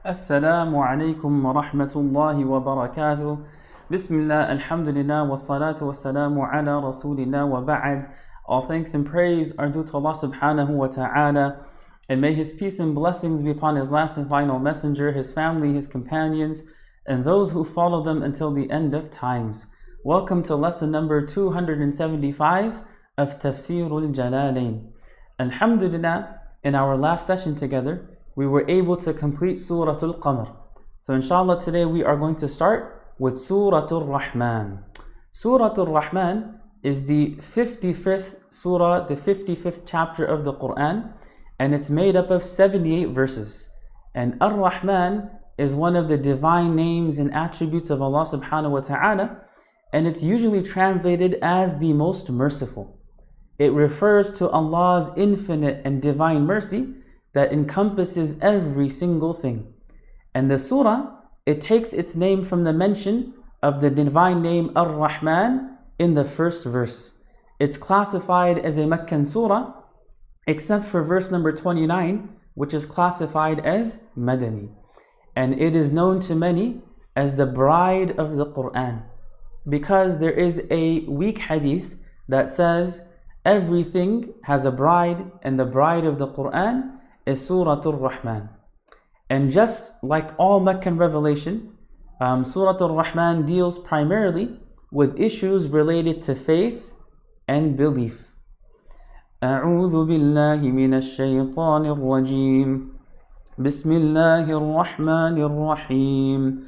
Assalamu alaikum wa rahmatullahi wa barakatuh. Bismillah, alhamdulillah, wa salatu wa salamu ala rasulillah wa ba'ad. All thanks and praise are due to Allah subhanahu wa ta'ala. And may His peace and blessings be upon His last and final messenger, His family, His companions, and those who follow them until the end of times. Welcome to lesson number 275 of Tafsirul Jalalain. Alhamdulillah, in our last session together, we were able to complete Surah Al-Qamar. So inshallah today we are going to start with Surah Al-Rahman. Surah Al-Rahman is the 55th surah, the 55th chapter of the Quran, and it's made up of 78 verses. And Ar-Rahman is one of the divine names and attributes of Allah subhanahu wa ta'ala, and it's usually translated as the most merciful. It refers to Allah's infinite and divine mercy that encompasses every single thing. And the surah, it takes its name from the mention of the divine name Ar-Rahman in the first verse. It's classified as a Meccan surah, except for verse number 29, which is classified as Madani. And it is known to many as the bride of the Quran, because there is a weak hadith that says everything has a bride, and the bride of the Quran is Surah Al-Rahman. And just like all Meccan revelation, Surah Al-Rahman deals primarily with issues related to faith and belief. أعوذ بالله من الشيطان الرجيم بسم الله الرحمن الرحيم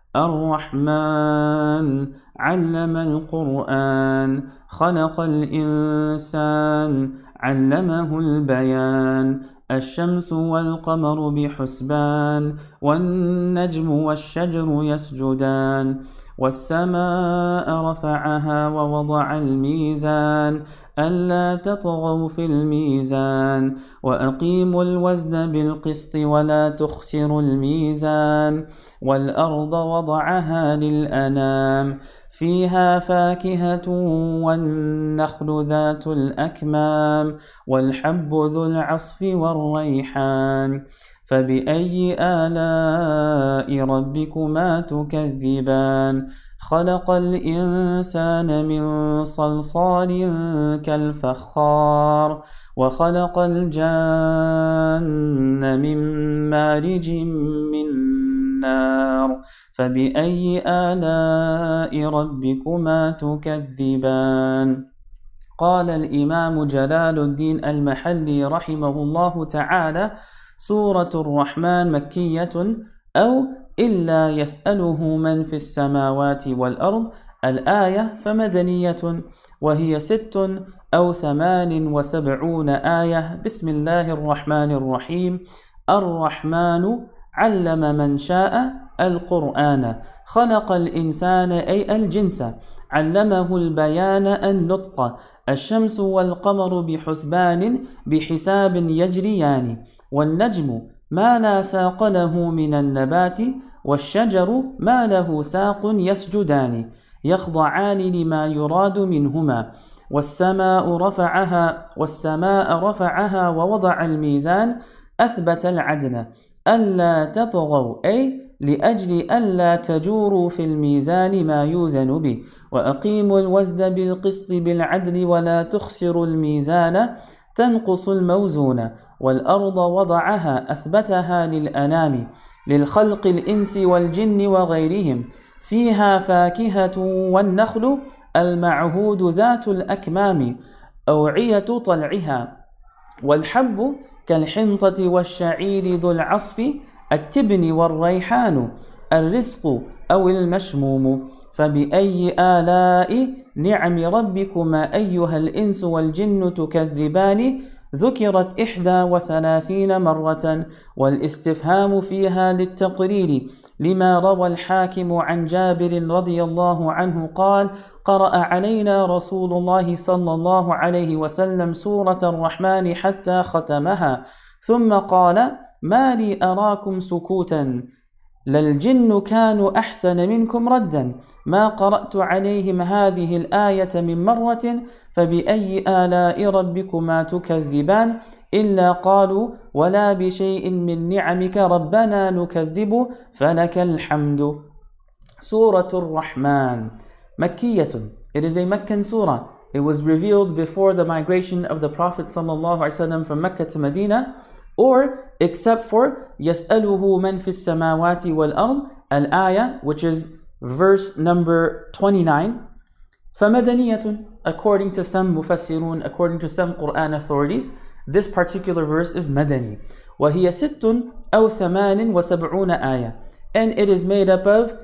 الرحمن علم القرآن خلق الإنسان علمه البيان الشمس والقمر بحسبان والنجم والشجر يسجدان والسماء رفعها ووضع الميزان ألا تطغوا في الميزان وأقيموا الوزن بالقسط ولا تخسروا الميزان والأرض وضعها للأنام فيها فاكهة والنخل ذات الأكمام والحب ذو العصف والريحان فبأي آلاء ربكما تكذبان خلق الإنسان من صلصال كالفخار وخلق الجان من مارج من نار فبأي آلاء ربكما تكذبان. قال الإمام جلال الدين المحلي رحمه الله تعالى: سورة الرحمن مكية أو إلا يسأله من في السماوات والأرض الآية فمدنية، وهي 76 أو 78 آية. بسم الله الرحمن الرحيم. الرحمن علم من شاء القرآن، خلق الإنسان أي الجنس، علمه البيان النطق، الشمس والقمر بحسبان بحساب يجريان، والنجم ما لا ساق له من النبات، والشجر ما له ساق يسجدان يخضعان لما يراد منهما، والسماء رفعها ووضع الميزان أثبت العدل ألا تطغوا أي لأجل ألا تجوروا في الميزان ما يوزن به، وأقيموا الوزن بالقسط بالعدل ولا تخسروا الميزان تنقص الموزون، والأرض وضعها أثبتها للأنام للخلق الإنس والجن وغيرهم فيها فاكهة والنخل المعهود ذات الأكمام أوعية طلعها، والحب كالحنطة والشعير ذو العصف التبن والريحان الرزق أو المشموم. فبأي آلاء نعم ربكما أيها الإنس والجن تكذبان ذكرت 31 مرة، والاستفهام فيها للتقرير لما روى الحاكم عن جابر رضي الله عنه قال: قرأ علينا رسول الله صلى الله عليه وسلم سورة الرحمن حتى ختمها، ثم قال: ما لي أراكم سكوتا لَلْجِنُّ كَانُوا أَحْسَنَ مِنْكُمْ رَدًّا مَا قَرَأْتُ عَلَيْهِمْ هَذِهِ الْآيَةَ مِنْ مَرَّةٍ فَبِأَيِّ آلَاءِ رَبِّكُمَا تُكَذِّبَانِ إِلَّا قَالُوا وَلَا بِشَيْءٍ مِّن نِّعَمِكَ رَبَّنَا نُكَذِّبُ فَلَكَ الْحَمْدُ. Surah Ar-Rahman, Makkiyatun. It is a Meccan surah. It was revealed before the migration of the Prophet ﷺ from Mecca to Medina, or except for يَسْأَلُهُ مَنْ فِي السَّمَاوَاتِ وَالْأَرْضِ, Al-Ayah, which is verse number 29. فَمَدَنِيَةٌ, according to some Mufassirun, according to some Quran authorities, this particular verse is Madani. وَهِيَ سِتٌّ أَوْ ثَمَانٍ وَسَبْعُونَ آيَةً, and it is made up of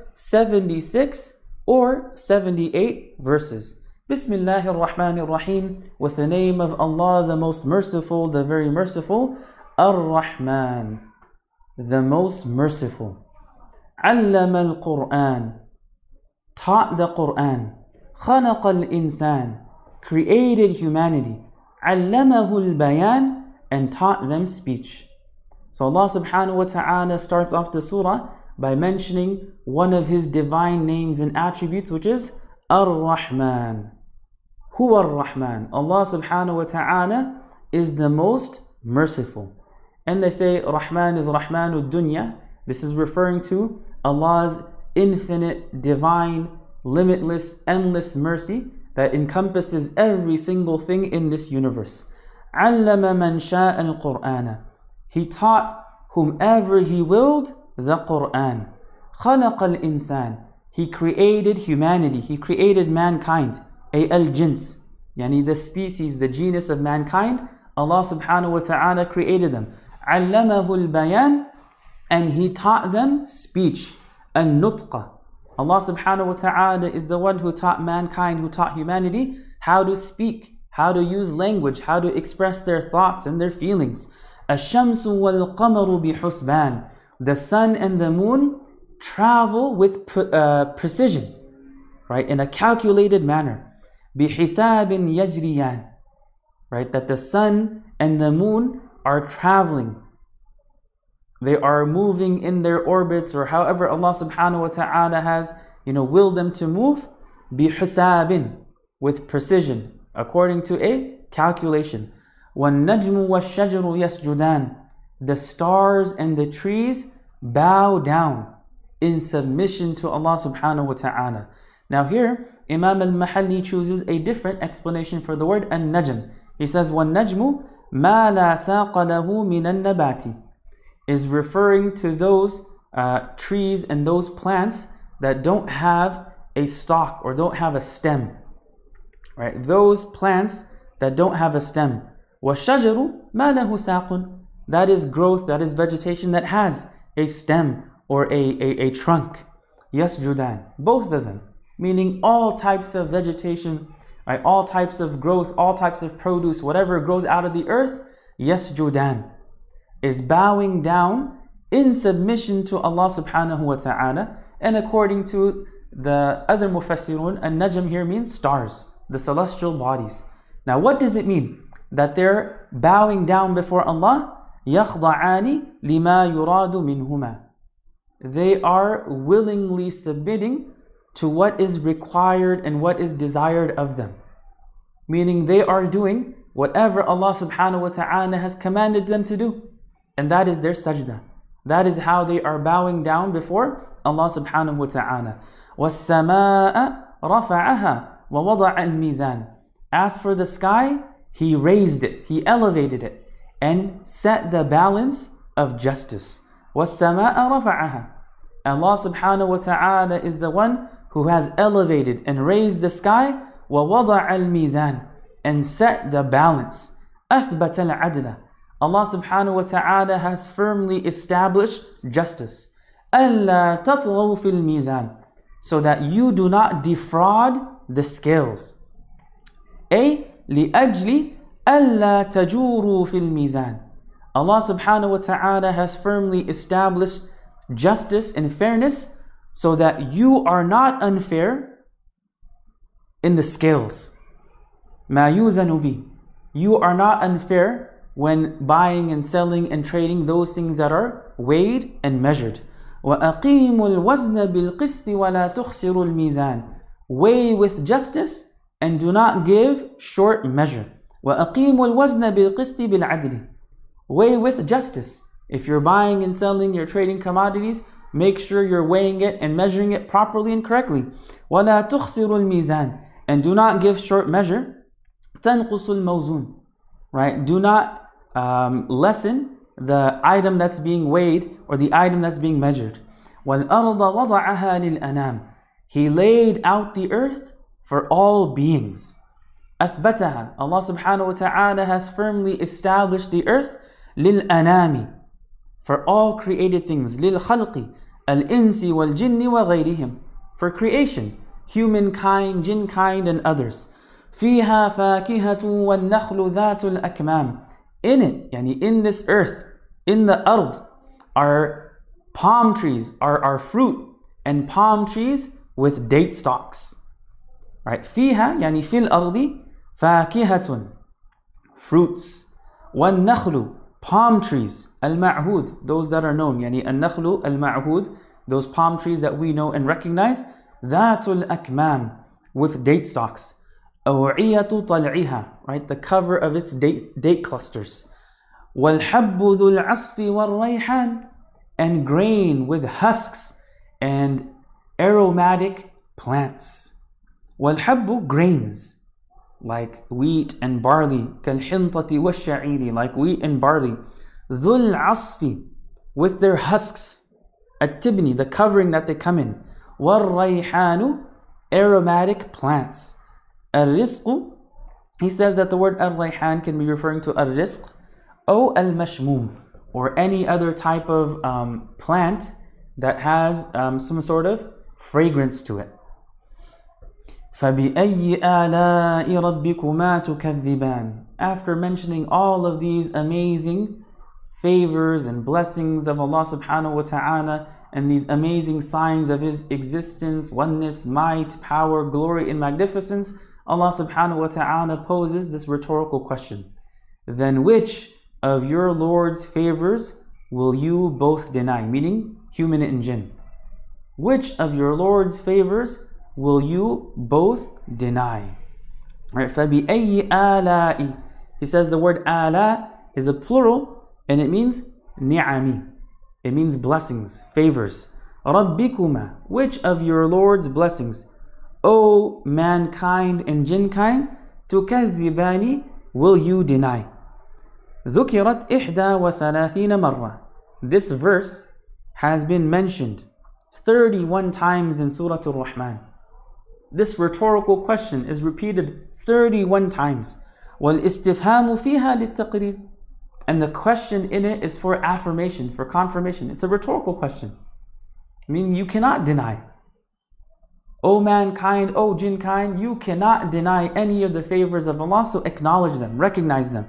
76 or 78 verses. Bismillahir Rahmanir Rahim, with the name of Allah, the most merciful, the very merciful. Ar-Rahman, the most merciful. Allama al-Quran, taught the Quran. Khalaqa al-insan, created humanity. Allamahu al-bayan, and taught them speech. So Allah subhanahu wa ta'ala starts off the surah by mentioning one of His divine names and attributes, which is Ar-Rahman. Huwa Ar-Rahman. Allah subhanahu wa ta'ala is the most merciful. And they say Rahman is Rahmanud Dunya. This is referring to Allah's infinite, divine, limitless, endless mercy that encompasses every single thing in this universe. Allama man sha'a al-Qur'ana. He taught whomever He willed the Qur'an. Khalaqa al-insan. He created humanity. He created mankind. Al-jins. Yani the species, the genus of mankind. Allah subhanahu wa ta'ala created them. Allamahu al-bayan, and He taught them speech. An-nutqa. Allah subhanahu wa ta'ala is the one who taught mankind, who taught humanity how to speak, how to use language, how to express their thoughts and their feelings. Ash-shamsu wal-qamaru bi-husban. The sun and the moon travel with precision, right, in a calculated manner. Bihisabin yajriyan, right, that the sun and the moon are traveling. They are moving in their orbits, or however Allah subhanahu wa ta'ala has, willed them to move. Bihisabin, with precision, according to a calculation. وَالنَّجْمُ وَالشَّجَرُ يَسْجُدَانِ. The stars and the trees bow down in submission to Allah subhanahu wa ta'ala. Now here, Imam al-Mahalli chooses a different explanation for the word an-najm. He says, وَالنَّجْمُ مَا لَا سَاقَ لَهُ مِنَ النَّبَاتِ, is referring to those trees and those plants that don't have a stalk or don't have a stem. Right? Those plants that don't have a stem. وَالشَّجَرُ مَا لَهُ سَاقٌ. That is growth, that is vegetation that has a stem or a trunk. Yasjudan, both of them, meaning all types of vegetation, right? All types of growth, all types of produce, whatever grows out of the earth, yasjudan, is bowing down in submission to Allah subhanahu wa ta'ala. And according to the other mufassirun, an-najm here means stars, the celestial bodies. Now what does it mean? That they're bowing down before Allah? يَخْضَعَانِ لِمَا يُرَادُ مِنْهُمَا. They are willingly submitting to what is required and what is desired of them. Meaning they are doing whatever Allah subhanahu wa ta'ala has commanded them to do. And that is their sajda. That is how they are bowing down before Allah subhanahu wa ta'ala. وَالسَّمَاءَ رَفَعَهَا وَوَضَعَ الْمِيزَانِ. As for the sky, He raised it, He elevated it, and set the balance of justice. وَالسَّمَاءَ رَفَعَهَا. Allah subhanahu wa ta'ala is the one who has elevated and raised the sky. وَوَضَعَ الْمِيزَانِ. And set the balance. أَثْبَتَ الْعَدْلَ. Allah subhanahu wa ta'ala has firmly established justice. أَلَّا تَطْغَوْا فِي الْمِيزَانِ. So that you do not defraud the scales. لِأَجْلِ أَلَّا تَجُورُوا فِي الْمِيزَانِ. Allah subhanahu wa ta'ala has firmly established justice and fairness so that you are not unfair in the scales. مَا يُوزَنُ بِهِ. You are not unfair when buying and selling and trading those things that are weighed and measured. وَأَقِيمُوا الْوَزْنَ بِالْقِسْطِ وَلَا تُخْسِرُوا الْمِيزَانَ. Weigh with justice and do not give short measure. وَأَقِيمُوا الْوَزْنَ بِالْقِسْطِ بِالْعَدْلِ. Weigh with justice. If you're buying and selling, you're trading commodities, make sure you're weighing it and measuring it properly and correctly. وَلَا تُخْسِرُوا الْمِيزَانَ. And do not give short measure. تَنْقُصُ الْمَوْزُونَ. Right? Do not lessen the item that's being weighed or the item that's being measured. وَالْأَرْضَ وَضَعَهَا لِلْأَنَامِ. He laid out the earth for all beings. أثبتها. Allah subhanahu wa ta'ala has firmly established the earth لِلْأَنَامِ, for all created things. لِلْخَلْقِ الْإِنسِ وَالْجِنِّ وَغَيْرِهِمْ, for creation, humankind, jinnkind and others. فِيهَا فَاكِهَةٌ وَالنَّخْلُ ذَاتُ الْأَكْمَامِ. In it, yani in this earth, in the ard, are palm trees, are fruit and palm trees with date stalks. Right? فيها يعني في الأرض فاكهة, fruits. والنخل, palm trees. المعهود, those that are known. يعني النخل المعهود, those palm trees that we know and recognize. ذات الأكمام, with date stalks. أوعية طلعها, right? The cover of its date clusters. والحب ذو العصف والريحان, and grain with husks and aromatic plants. والحب, grains, like wheat and barley. كالحنطة والشعير, like wheat and barley. ذو العصف, with their husks. التبني, the covering that they come in. والريحان, aromatic plants. الرزق, he says that the word al-rayhan can be referring to al-rizq or al-mashmoom, or any other type of plant that has some sort of fragrance to it. فَبِأَيِّ آلَاءِ رَبِّكُمَا تُكَذِّبَانِ. After mentioning all of these amazing favors and blessings of Allah subhanahu wa ta'ala, and these amazing signs of His existence, oneness, might, power, glory, and magnificence, Allah subhanahu wa ta'ala poses this rhetorical question. Then which of your Lord's favors will you both deny? Meaning human and jinn. Which of your Lord's favors will you both deny? Right? فَبِأَيِّ آلَاءِ. He says the word ala is a plural and it means ni'ami. It means blessings, favors. رَبِّكُمَا. Which of your Lord's blessings, O mankind and jinnkind, تُكَذِّبَانِ, will you deny? ذُكِرَتْ إِحْدَى وَثَلَاثِينَ مَرَّةً. This verse has been mentioned 31 times in Surah Ar-Rahman. This rhetorical question is repeated 31 times. وَالْإِسْتِفْهَامُ فِيهَا لِلتَّقْرِيرِ. And the question in it is for affirmation, for confirmation. It's a rhetorical question. Meaning you cannot deny. O mankind, O jinnkind, you cannot deny any of the favors of Allah, so acknowledge them, recognize them.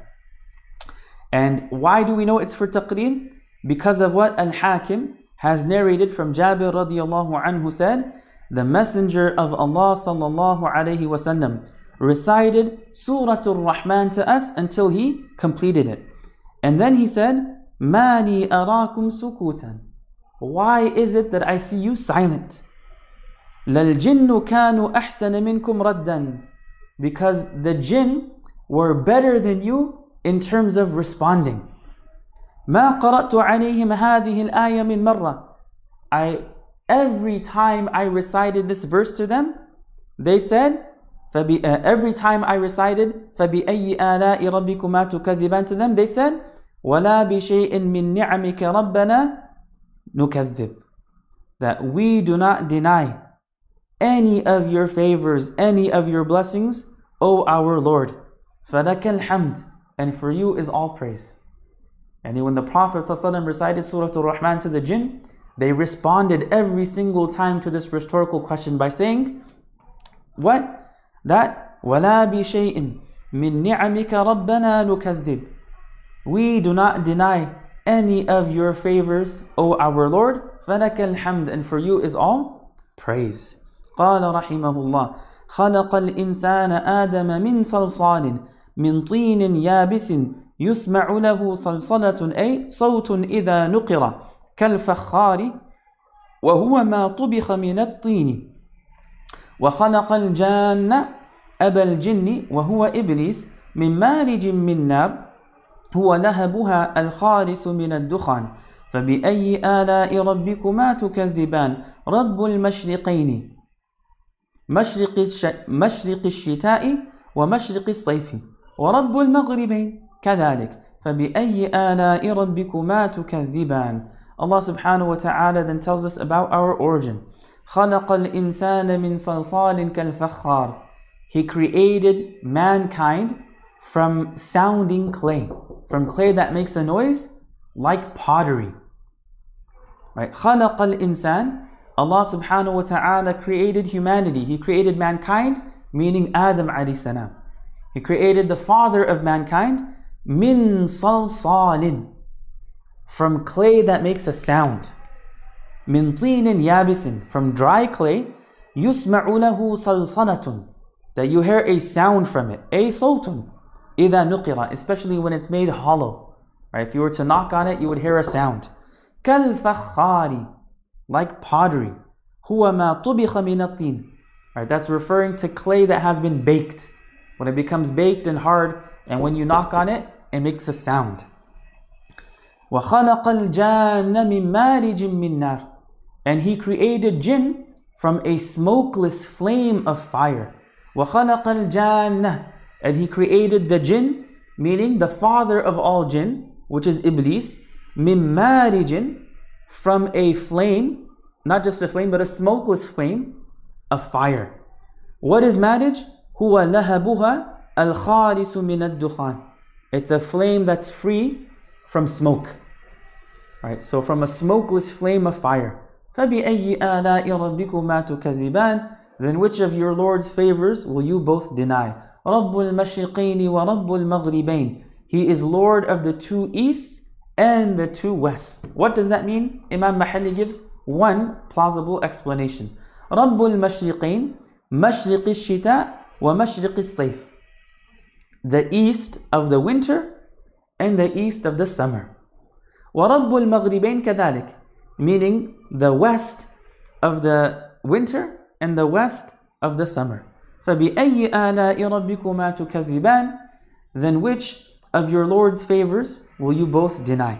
And why do we know it's for taqreer? Because of what Al-Hakim has narrated from Jabir radiallahu anhu said, the Messenger of Allah sallallahu alayhi wasallam recited Surah Ar-Rahman to us until he completed it. And then he said, مَانِي أَرَاكُمْ سُكُوتًا. Why is it that I see you silent? لَلْجِنُّ كَانُوا أَحْسَنَ مِنْكُمْ رَدًّا. Because the jinn were better than you in terms of responding. مَا قَرَأْتُ عَلَيْهِمْ هَذِهِ الْآيَةِ مِنْ مَرَّةٍ. Every time I recited this verse to them, they said, every time I recited فَبِأَيِّ آلَاءِ رَبِّكُمَا تُكَذِّبَانِ to them, they said, وَلَا بِشَيْءٍ مِّن نِعَمِكَ رَبَّنَا نُكَذِّبْ. That we do not deny any of your favors, any of your blessings, O our Lord. فَلَكَ الْحَمْدِ. And for you is all praise. And when the Prophet ﷺ recited Surah Ar-Rahman to the jinn, they responded every single time to this rhetorical question by saying, what? That وَلَا بِشَيْءٍ مِّن نِعَمِكَ رَبَّنَا نُكَذِّبْ. We do not deny any of your favors, O our Lord. فَلَكَ الْحَمْدِ. And for you is all praise. قال رحمه الله خلق الإنسان آدم من صلصال من طين يابس يسمع له صلصلة أي صوت إذا نقر كالفخار وهو ما طبخ من الطين وخلق الجان أبا الجن وهو إبليس من مارج من نار هو لهبها الخالص من الدخان فبأي آلاء ربكما تكذبان رب المشرقين مشرق الشتاء ومشرق الصيف ورب المغربين كذلك فبأي آلاء ربكما تكذبان. Allah subhanahu wa ta'ala then tells us about our origin. خلق الإنسان من صلصال كالفخار. He created mankind from sounding clay, from clay that makes a noise like pottery. Right? خلق الإنسان. Allah subhanahu wa ta'ala created humanity. He created mankind, meaning Adam alayhi salam. He created the father of mankind, min salsalin, from clay that makes a sound. Min tinin yabisin, from dry clay, yusma'u lahu salsalatun, that you hear a sound from it. A sultun, idha nuqira, especially when it's made hollow. Right? If you were to knock on it, you would hear a sound. Kal fakhari, like pottery. Huwa ma tubikha min at-tin. Right? That's referring to clay that has been baked. When it becomes baked and hard, and when you knock on it, it makes a sound. وَخَلَقَ الْجَانَّ مِن مَارِجٍ مِّن نَارٍ. And He created jinn from a smokeless flame of fire. وَخَلَقَ الْجَانَّ. And He created the jinn, meaning the father of all jinn, which is Iblis, مِن مَارِجٍ, from a flame, not just a flame, but a smokeless flame of fire. What is marij? هُوَ لَهَبُهَا الْخَالِصُ مِنَ الدُّخَانِ. It's a flame that's free from smoke. Right? So from a smokeless flame of fire. فَبِأَيِّ آلَاءِ رَبِّكُمَا تُكَذِّبَانِ. Then which of your Lord's favors will you both deny? رَبُّ الْمَشْرِقَيْنِ وَرَبُّ الْمَغْرِبَيْنِ. He is Lord of the two easts and the two wests. What does that mean? Imam Mahalli gives one plausible explanation. رَبُّ الْمَشْرِقَيْنِ مَشْرِقِ الشِّتَاءِ وَمَشْرِقِ الصَّيْفِ. The east of the winter and the east of the summer. وَرَبُّ الْمَغْرِبَيْنِ كَذَلِكَ. Meaning the west of the winter and the west of the summer. فَبِأَيِّ آلَاءِ رَبِّكُمَا تُكَذِّبَانِ. Then which of your Lord's favors will you both deny?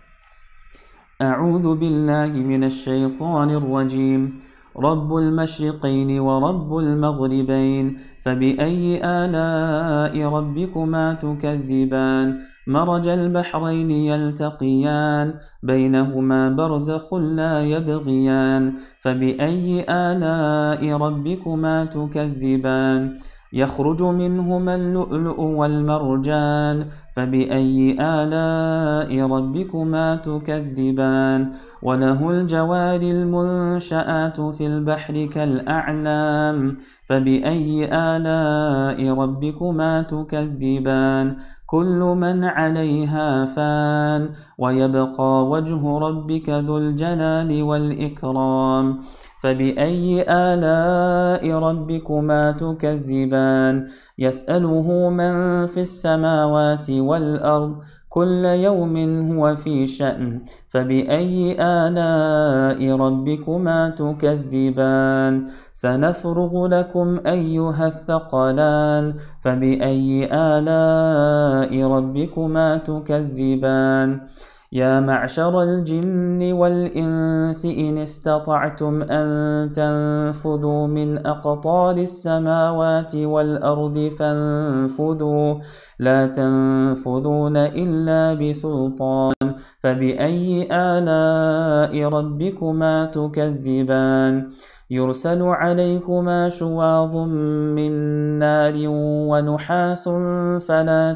أعوذ بالله من الشيطان الرجيم. رب المشرقين ورب المغربين فبأي آلاء ربكما تكذبان مرج البحرين يلتقيان بينهما برزخ لا يبغيان فبأي آلاء ربكما تكذبان يخرج منهما اللؤلؤ والمرجان فبأي آلاء ربكما تكذبان وله الجوار المنشآت في البحر كالأعلام فبأي آلاء ربكما تكذبان كل من عليها فان ويبقى وجه ربك ذو الجلال والإكرام فبأي آلاء ربكما تكذبان يسأله من في السماوات والأرض كل يوم هو في شأن فبأي آلاء ربكما تكذبان سنفرغ لكم أيها الثقلان فبأي آلاء ربكما تكذبان يا معشر الجن والإنس إن استطعتم أن تنفذوا من أقطار السماوات والأرض فانفذوا لا تنفذون إلا بسلطان فبأي آلاء ربكما تكذبان يرسل عليكما شواظ من نار ونحاس فلا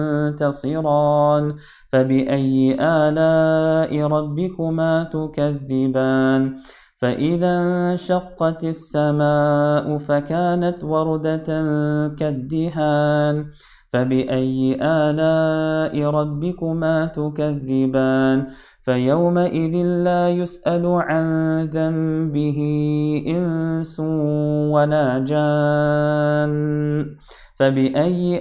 تنتصران فبأي آلاء ربكما تكذبان فإذا انشقت السماء فكانت وردة كالدهان فبأي آلاء ربكما تكذبان فيومئذ لا يسأل عن ذنبه إنس ولا جان فبأي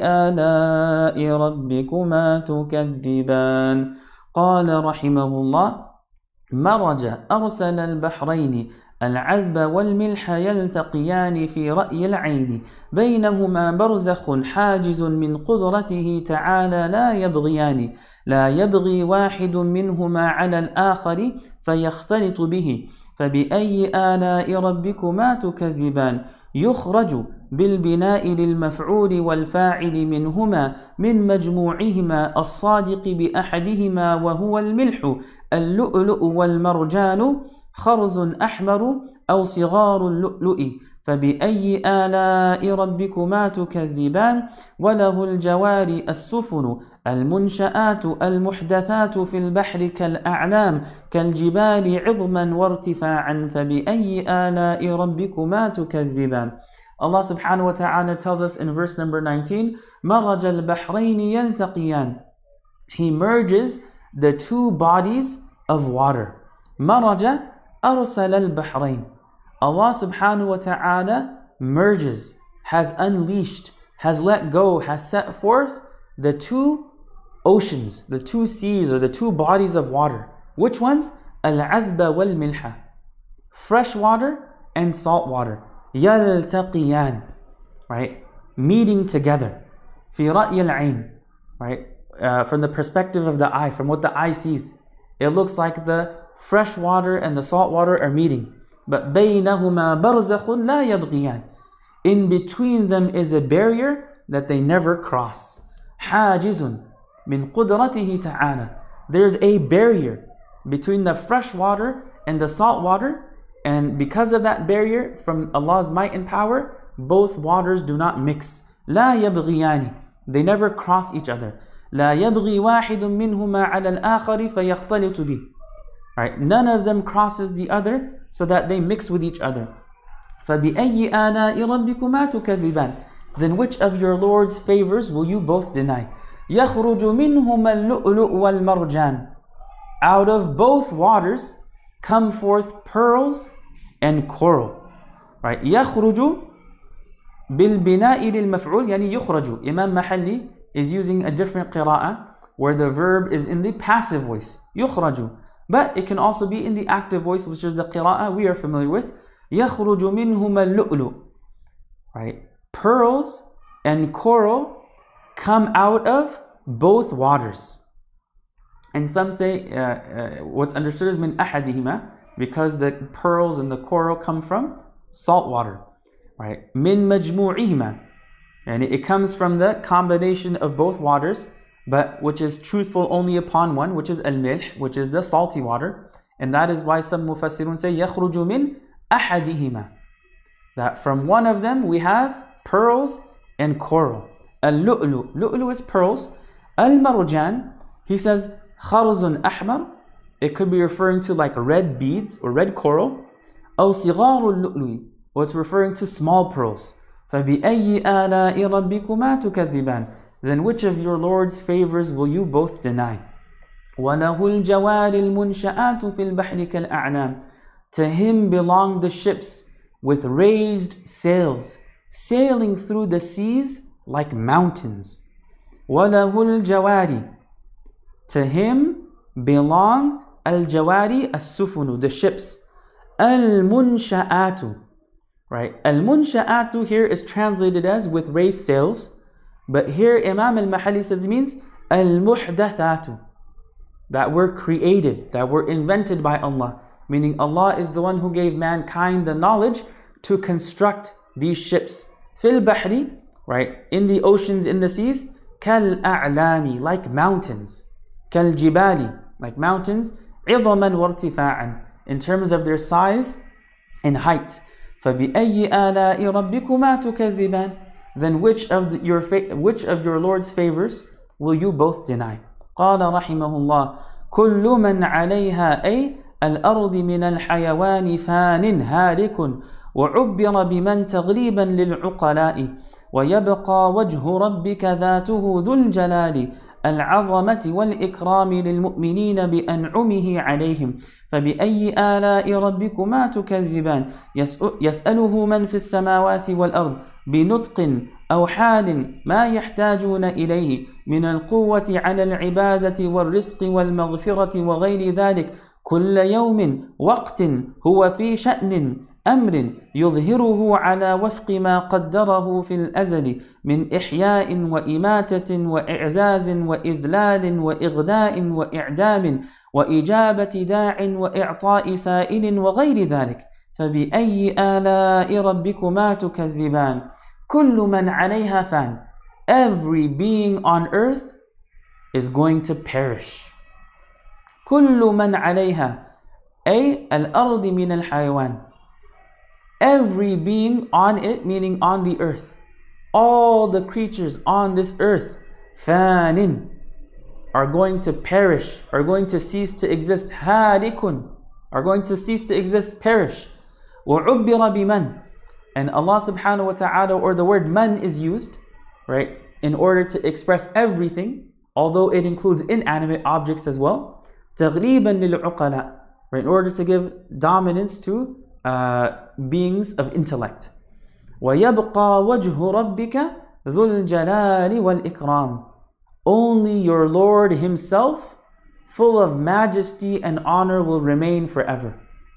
آلاء ربكما تكذبان قال رحمه الله مرج أرسل البحرين العذب والملح يلتقيان في رأي العين بينهما برزخ حاجز من قدرته تعالى لا يبغيان لا يبغي واحد منهما على الآخر فيختلط به فبأي آلاء ربكما تكذبان يخرج بالبناء للمفعول والفاعل منهما من مجموعهما الصادق بأحدهما وهو الملح اللؤلؤ والمرجان خرز أحمر أو صغار اللؤلؤ فبأي آلاء ربكما تكذبان وله الجوار السفن المنشآت المحدثات في البحر كالأعلام كالجبال عظما وارتفاعا فبأي آلاء ربكما تكذبان. Allah subhanahu wa ta'ala tells us in verse number 19, مَرَجَ الْبَحْرَيْنِ يَلْتَقِيَانِ. He merges the two bodies of water. مَرَجَ أَرْسَلَ الْبَحْرَيْنِ. Allah subhanahu wa ta'ala merges, has unleashed, has let go, has set forth the two oceans, the two seas or the two bodies of water. Which ones? Al-'adhba wal-milha. Fresh water and salt water. يَلْتَقِيَانِ. Right? Meeting together. فِي رَأْيِ الْعَيْنِ. Right? From the perspective of the eye, from what the eye sees. It looks like the fresh water and the salt water are meeting. But بَيْنَهُمَا بَرْزَخٌ لَا يَبْغِيَانِ. In between them is a barrier that they never cross. حَاجِزٌ مِنْ قُدْرَتِهِ تَعَالَى. There's a barrier between the fresh water and the salt water, and because of that barrier from Allah's might and power, both waters do not mix. لَا يَبْغِيَانِ. They never cross each other. لَا يَبْغِي وَاحِدٌ مِّنْهُمَا عَلَى الْآخَرِ فَيَخْتَلِطُ بِهِ. Right? None of them crosses the other so that they mix with each other. فَبِأَيِّ آلَاءِ رَبِّكُمَا تُكَذِّبَانِ. Then which of your Lord's favors will you both deny? يَخْرُجُ مِنْهُمَا اللُّؤْلُؤُ وَالْمَرْجَانِ. Out of both waters come forth pearls and coral. Right? يَخْرُجُ بِالْبِنَاءِ لِلْمَفْعُولِ يعني يُخْرَجُ. Imam Mahalli is using a different qira'ah where the verb is in the passive voice. يُخْرَجُ. But it can also be in the active voice, which is the qira'ah we are familiar with. يَخْرُجُ مِنْهُمَا اللُّؤْلُؤُ. Right? Pearls and coral come out of both waters. And some say what's understood is min ahadihima, because the pearls and the coral come from salt water. Right? Min majmu'ihima. And it comes from the combination of both waters, but which is truthful only upon one, which is al-milh, which is the salty water. And that is why some mufassirun say يَخْرُجُ مِنْ أَحَدِهِمَا. That from one of them we have pearls and coral. Al-lu'lu. Lu'lu is pearls. Al-marjan, he says, خَرْزٌ أَحْمَرٌ. It could be referring to like red beads or red coral. أو صِغَارُ اللُّؤْلُ. Or it's referring to small pearls. فَبِأَيِّ آلَاءِ رَبِّكُمَا تُكَذِّبَانِ. Then which of your Lord's favors will you both deny? وَلَهُ الْجَوَارِ الْمُنْشَآتُ فِي الْبَحْرِ كَالْأَعْلَامِ. To him belong the ships with raised sails, sailing through the seas like mountains. وَلَهُ الْجَوَارِ. To him belong al-jawari as-sufunu, the ships. Al-munsha'atu. Right? Al-munsha'atu here is translated as with raised sails. But here Imam al-Mahalli says it means al-muhdathatu. That were created, that were invented by Allah. Meaning Allah is the one who gave mankind the knowledge to construct these ships. Fil bahri, right? In the oceans, in the seas. Kal a'lami, like mountains. Kal jibali, like mountains. عظما وارتفاعا, in terms of their size and height. فَبِأَيِّ آلَاءِ رَبِّكُمَا تُكَذِّبَانِ. Then which of your Lord's favors will you both deny? قال رحمه الله كل من عليها أي الأرض من الحيوان فان هالك وعبر بمن تغليبا للعقلاء ويبقى وجه ربك ذاته ذو الجلال العظمة والإكرام للمؤمنين بأنعمه عليهم فبأي آلاء ربكما تكذبان يسأله من في السماوات والأرض بنطق أو حال ما يحتاجون إليه من القوة على العبادة والرزق والمغفرة وغير ذلك كل يوم وقت هو في شأن أمر يظهره على وفق ما قدره في الأزل من إحياء وإماتة وإعزاز وإذلال وإغناء وإعدام وإجابة داع وإعطاء سائل وغير ذلك فبأي آلاء ربكما تكذبان كل من عليها فان. Every being on earth is going to perish. كل من عليها أي الأرض من الحيوان. Every being on it, meaning on the earth. All the creatures on this earth, فان, are going to perish, are going to cease to exist. هالك, are going to cease to exist, perish. وعبر بمن. And Allah subhanahu wa ta'ala, or the word man is used, right, in order to express everything, although it includes inanimate objects as well. تغليبا للعقلاء, right, in order to give dominance to beings of intellect. وَيَبْقَى وَجْهُ رَبِّكَ ذُو الْجَلَالِ وَالْإِكْرَامِ. Only your Lord Himself, full of majesty and honor, will remain forever.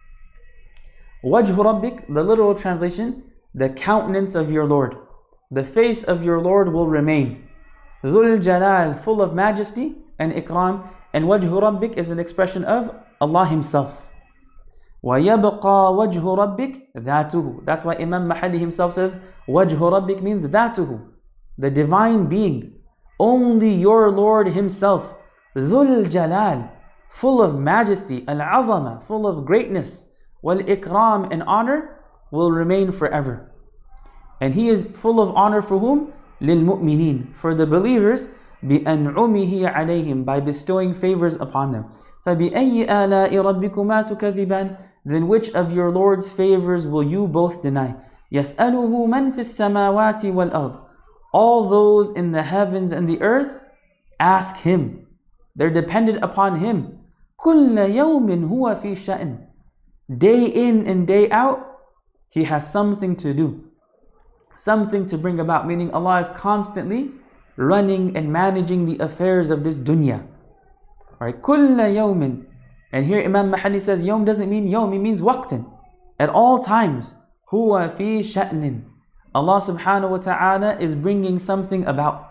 وَجْهُ رَبِّكَ, the literal translation, the countenance of your Lord. The face of your Lord will remain. ذُو الْجَلَالِ, full of majesty and ikram. And وَجْهُ رَبِّكَ is an expression of Allah Himself. وَيَبْقَى وَجْهُ رَبِّكَ ذَاتُهُ. That's why Imam Mahalli himself says, وَجْهُ رَبِّكَ means ذَاتُهُ, the divine being. Only your Lord Himself, ذُو الْجَلَالِ, full of majesty, al-'azama, full of greatness, wal-ikram, and honor, will remain forever. And He is full of honor for whom? لِلْمُؤْمِنِينَ, for the believers, بِأَنْعُمِهِ عَلَيْهِمْ, by bestowing favors upon them. فَبِأَيِّ آلَاءِ رَبِّكُمَا تُكَذِّبَانِ. Then which of your Lord's favors will you both deny? يَسْأَلُهُ مَنْ فِي السَّمَاوَاتِ وَالْأَرْضِ. All those in the heavens and the earth ask Him. They're dependent upon Him. كُلَّ يَوْمٍ هُوَ فِي شَأْنٍ. Day in and day out, He has something to do, something to bring about, meaning Allah is constantly running and managing the affairs of this dunya. Right? كُلَّ يَوْمٍ. And here Imam Mahalli says, yawm doesn't mean yawm, it means waqtin. At all times. هُوَ فِي شَأْنٍ. Allah subhanahu wa ta'ala is bringing something about.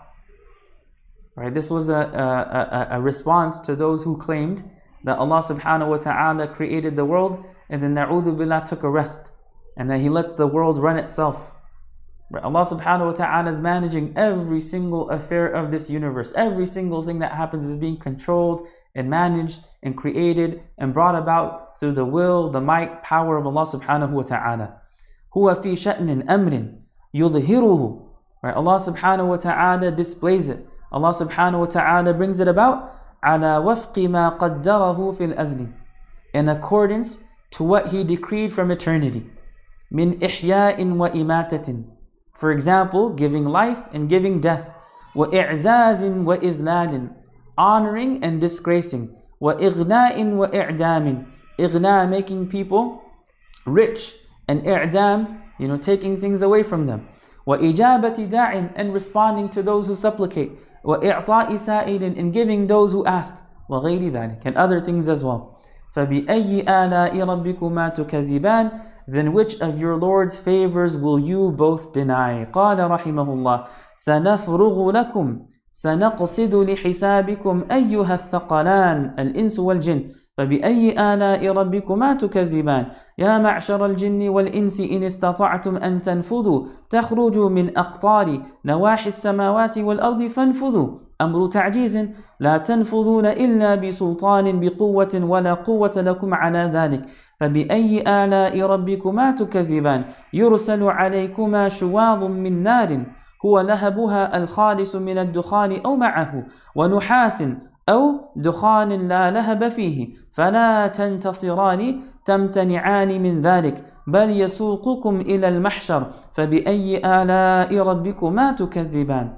Right? This was a response to those who claimed that Allah subhanahu wa ta'ala created the world and then na'udhu billah took a rest. And that He lets the world run itself. Right? Allah subhanahu wa ta'ala is managing every single affair of this universe. Every single thing that happens is being controlled and managed and created and brought about through the will, the might, power of Allah subhanahu wa ta'ala. هُوَ فِي شَأْنٍ أَمْرٍ يُظْهِرُهُ. Right? Allah subhanahu wa ta'ala displays it. Allah subhanahu wa ta'ala brings it about عَلَى وَفْقِ مَا قَدَّرَهُ فِي الْأَزْلِ, in accordance to what He decreed from eternity. مِنْ إِحْيَاءٍ وَإِمَاتَةٍ. For example, giving life and giving death. وَإِعْزَازٍ وَإِذْلَالٍ. Honoring and disgracing. وَإِغْنَاءٍ وَإِعْدَامٍ. Ighna, making people rich, and i'dam, taking things away from them. وَإِجَابَةِ دَاعٍ, and responding to those who supplicate. وَإِعْطَاءِ سَائِلٍ, and giving those who ask. وَغَيْرِ ذَلِكَ, and other things as well. فَبِأَيِّ آلَاءِ رَبِّكُمَا تُكَذِّبَانِ. Then which of your Lord's favors will you both deny? قال رحمه الله سنفرغ لكم سنقصد لحسابكم أيها الثقلان الإنس والجن فبأي آلاء ربكما تكذبان يا معشر الجن والإنس إن استطعتم أن تنفذوا تخرجوا من أقطار نواحي السماوات والأرض فانفذوا أمر تعجيز لا تنفذون إلا بسلطان بقوة ولا قوة لكم على ذلك فبأي آلاء ربكما تكذبان يرسل عليكما شواظ من نار هو لهبها الخالص من الدخان أو معه ونحاس أو دخان لا لهب فيه فلا تنتصران تمتنعان من ذلك بل يسوقكم إلى المحشر فبأي آلاء ربكما تكذبان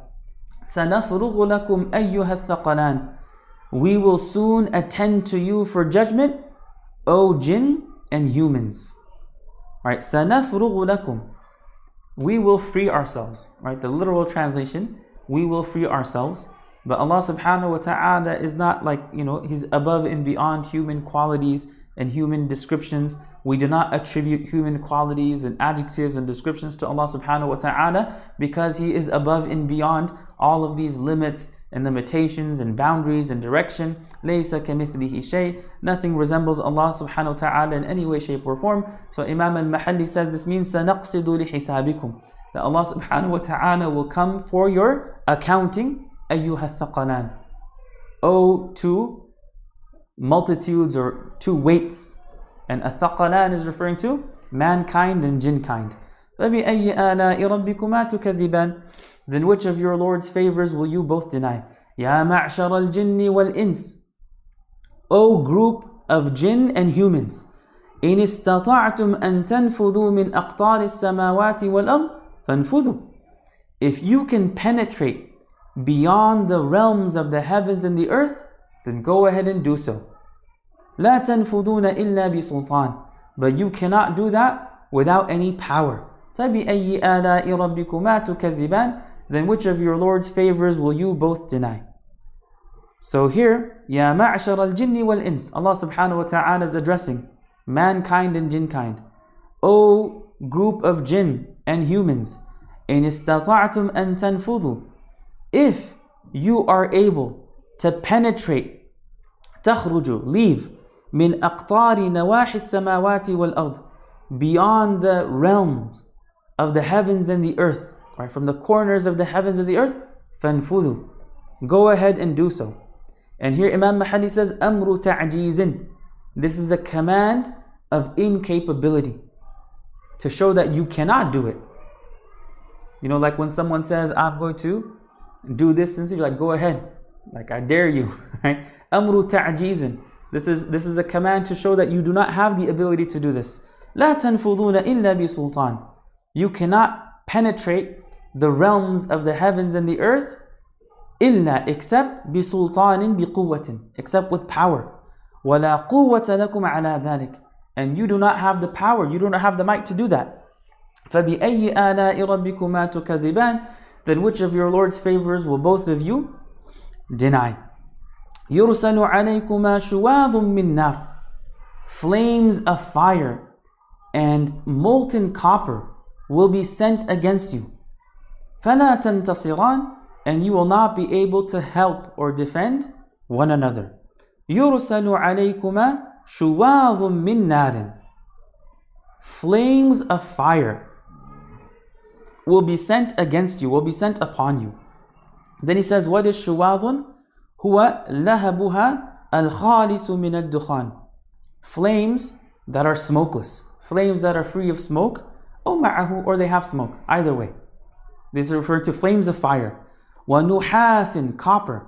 سنفرغ لكم أيها الثقلان. We will soon attend to you for judgment, O jinn and humans. Right? سنفرغ لكم. We will free ourselves. Right? The literal translation, we will free ourselves. But Allah subhanahu wa ta'ala is not like, He's above and beyond human qualities and human descriptions. We do not attribute human qualities and adjectives and descriptions to Allah subhanahu wa ta'ala, because He is above and beyond all of these limits and limitations and boundaries and direction. Laysa kamithlihi shay. Nothing resembles Allah subhanahu wa ta'ala in any way, shape or form. So Imam al-Mahalli says this means سَنَقْصِدُ لِحِسَابِكُمْ, that Allah subhanahu wa ta'ala will come for your accounting. أَيُّهَا الثَّقَلَانِ, O two multitudes or two weights. And الثَّقَلَانِ is referring to mankind and jinkind. فَبِأَيِّ آلَاءِ رَبِّكُمَا تُكَذِّبَانِ, then which of your Lord's favors will you both deny? يَا مَعْشَرَ الْجِنِّ وَالْإِنسِ, O group of jinn and humans. إِنِ اسْتَطَعْتُمْ أَن تَنْفُذُوا مِنْ أَقْطَارِ السَّمَاوَاتِ وَالْأَرْضِ فَانْفُذُوا, if you can penetrate beyond the realms of the heavens and the earth, then go ahead and do so. لَا تَنْفُذُونَ إِلَّا بِسُلْطَانٍ, but you cannot do that without any power. فَبِأَيِّ آلَاءِ رَبِّكُمَا تُكَذِّبَانِ, then which of your Lord's favors will you both deny? So here, يَا مَعْشَرَ الْجِنِّ وَالْإِنسِ, Allah subhanahu wa ta'ala is addressing mankind and jinkind. O group of jinn and humans, إِنِ اسْتَطَعْتُمْ أَن تَنْفُذُوا, if you are able to penetrate, تخرجوا, leave, من أقطار نواحي السماوات والأرض, beyond the realms of the heavens and the earth, right, from the corners of the heavens and the earth, فَانْفُذُوا, go ahead and do so. And here Imam Mahalli says, أَمْرُ تَعْجِيزٍ, this is a command of incapability, to show that you cannot do it. Like when someone says, I'm going to do this, and so you're like, go ahead, like I dare you, right? أَمْرُ تَعْجِيزٍ, this is a command to show that you do not have the ability to do this. لَا تَنْفُذُونَ إِلَّا بِسُلْطَانٍ, you cannot penetrate the realms of the heavens and the earth, إِلَّا, except بِسُلْطَانٍ بِقُوَّةٍ, except with power. وَلَا قُوَّةَ لَكُمْ عَلَى ذَلِكَ, and you do not have the power, you do not have the might to do that. فَبِأَيِّ آلَاءِ رَبِّكُمَا تُكَذِّبَانِ, then which of your Lord's favors will both of you deny? يُرْسَلُ عَلَيْكُمَا شُوَاظٌ مِّن نَارٍ, flames of fire and molten copper will be sent against you. فَلَا تَنْتَصِرَانِ, and you will not be able to help or defend one another. يُرْسَلُ عَلَيْكُمَا شُوَاظٌ مِّن نَارٍ, flames of fire will be sent against you, will be sent upon you. Then he says, what is shuwadun? Huwa lahabuha al-khalisu min ad-dukhan, flames that are smokeless, flames that are free of smoke, or they have smoke, either way. This is referred to flames of fire. Wa nuhasin, copper.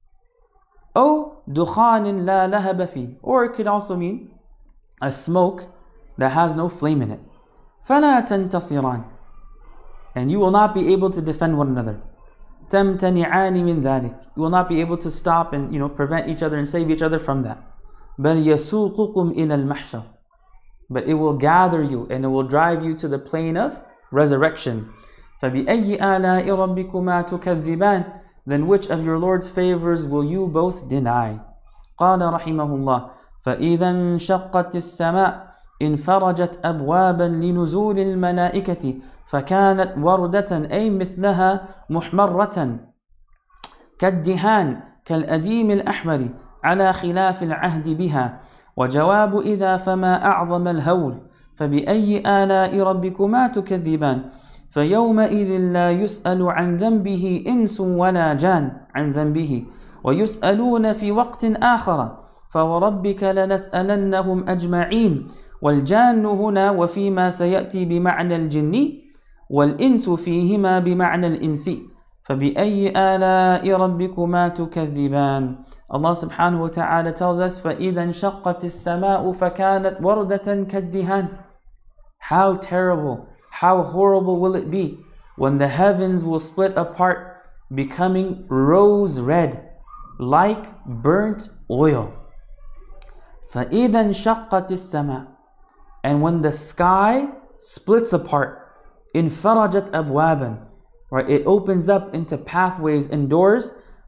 O dukhanin la lahaba fi, or it could also mean a smoke that has no flame in it. فَلَا تَنْتَصِرَانِ, and you will not be able to defend one another. تَمْتَنِعَانِ مِنْ ذَلِكَ, you will not be able to stop and prevent each other and save each other from that. بَلْ يَسُوقُكُمْ إِلَى الْمَحْشَرِ, but it will gather you and it will drive you to the plane of resurrection. فَبِأَيِّ آلَاءِ رَبِّكُمَا تُكَذِّبَانِ, then which of your Lord's favors will you both deny? قال رحمه الله, فَإِذَا انشَقَّتِ السَّمَاءُ انفرجت أبوابا لنزول الملائكة فكانت وردة أي مثلها محمرة كالدهان كالأديم الأحمر على خلاف العهد بها. وجواب إذا فما أعظم الهول فبأي آلاء ربكما تكذبان. فيومئذ لا يسأل عن ذنبه إنس ولا جان عن ذنبه ويسألون في وقت آخر فوربك لنسألنهم أجمعين. والجان هنا وفيما سيأتي بمعنى الجن والإنس فيهما بمعنى الإنس. فبأي آلاء ربكما تكذبان. Allah subhanahu wa ta'ala tells us, فَإِذَا انشَقَّتِ السَّمَاءُ فَكَانَتْ وَرْدَةً كَالدِّهَانِ. How terrible, how horrible will it be when the heavens will split apart, becoming rose red, like burnt oil. فَإِذَا انشَقَّتِ السَّمَاءُ, and when the sky splits apart, انفرجت أبوابا, right, it opens up into pathways and doors.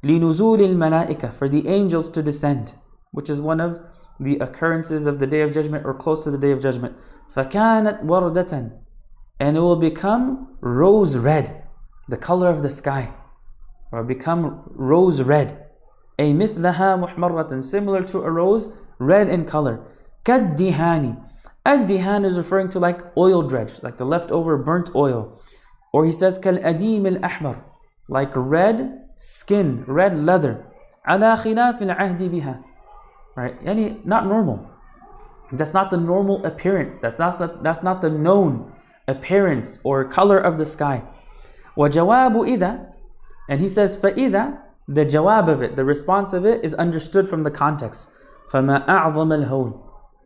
لِنُزُولِ الْمَلَائِكَةِ, for the angels to descend, which is one of the occurrences of the Day of Judgment or close to the Day of Judgment. فَكَانَتْ وَرْدَةً, and it will become rose red, the color of the sky, or become rose red. أي مثلها محمرة, similar to a rose, red in color. كَالدِّهَانِ, ad-dihan is referring to like oil dredge, like the leftover burnt oil. Or he says كَالْأَدِيمِ الْأَحْمَرِ, like red skin, red leather. عَلَى خِلَافِ الْعَهْدِ بِهَا, right? Yani not normal. That's not the normal appearance. That's not the known appearance or color of the sky. وَجَوَابُ إِذَا, and he says فَإِذَا, the jawab of it, the response of it is understood from the context. فَمَا أَعْظَمَ الْهَوْلِ,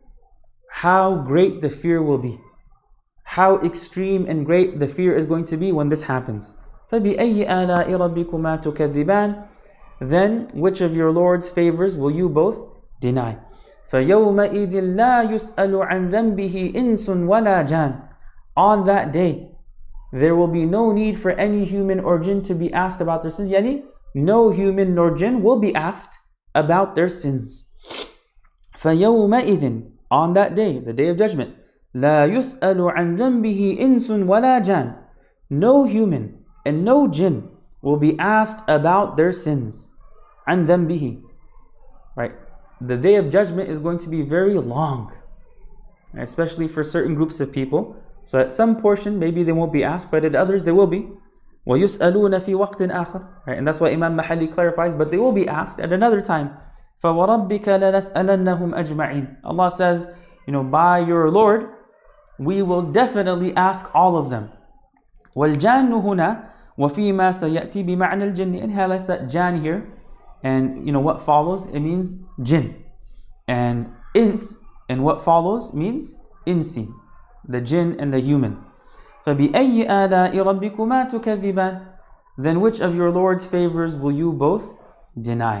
how great the fear will be. How extreme and great the fear is going to be when this happens. فَبِأَيِّ آلَاءِ رَبِّكُمَا تُكَذِّبَانِ, then which of your Lord's favors will you both deny? فَيَوْمَئِذٍ لَا يُسْأَلُ عَنْ ذَنْبِهِ إِنسٌ وَلَا جَانٌ, on that day there will be no need for any human or jinn to be asked about their sins. Yani, no human nor jinn will be asked about their sins. فَيَوْمَئِذٍ, on that day, the Day of Judgment, لَا يُسْأَلُ عَنْ ذَنْبِهِ إِنسٌ وَلَا جَانٌ, no human and no jinn will be asked about their sins. عَنْ ذَنْبِهِ, right? The Day of Judgment is going to be very long, especially for certain groups of people. So at some portion, maybe they won't be asked, but at others they will be. وَيُسْأَلُونَ فِي وَقْتٍ آخَرٍ, right? And that's why Imam Mahalli clarifies, but they will be asked at another time. فَوَرَبِّكَ لَنَسْأَلَنَّهُمْ أَجْمَعِينَ, Allah says, by your Lord, we will definitely ask all of them. وَالْجَانُّ هُنَا وَفِي مَا سَيَأْتِي بِمَعْنَى الْجِنِّ, and highlights that jan here, and what follows, it means jinn. And ins, and what follows means insi, the jinn and the human. فَبِأَيِّ آلَاءِ رَبِّكُمَا تُكَذِّبَانِ, then which of your Lord's favors will you both deny?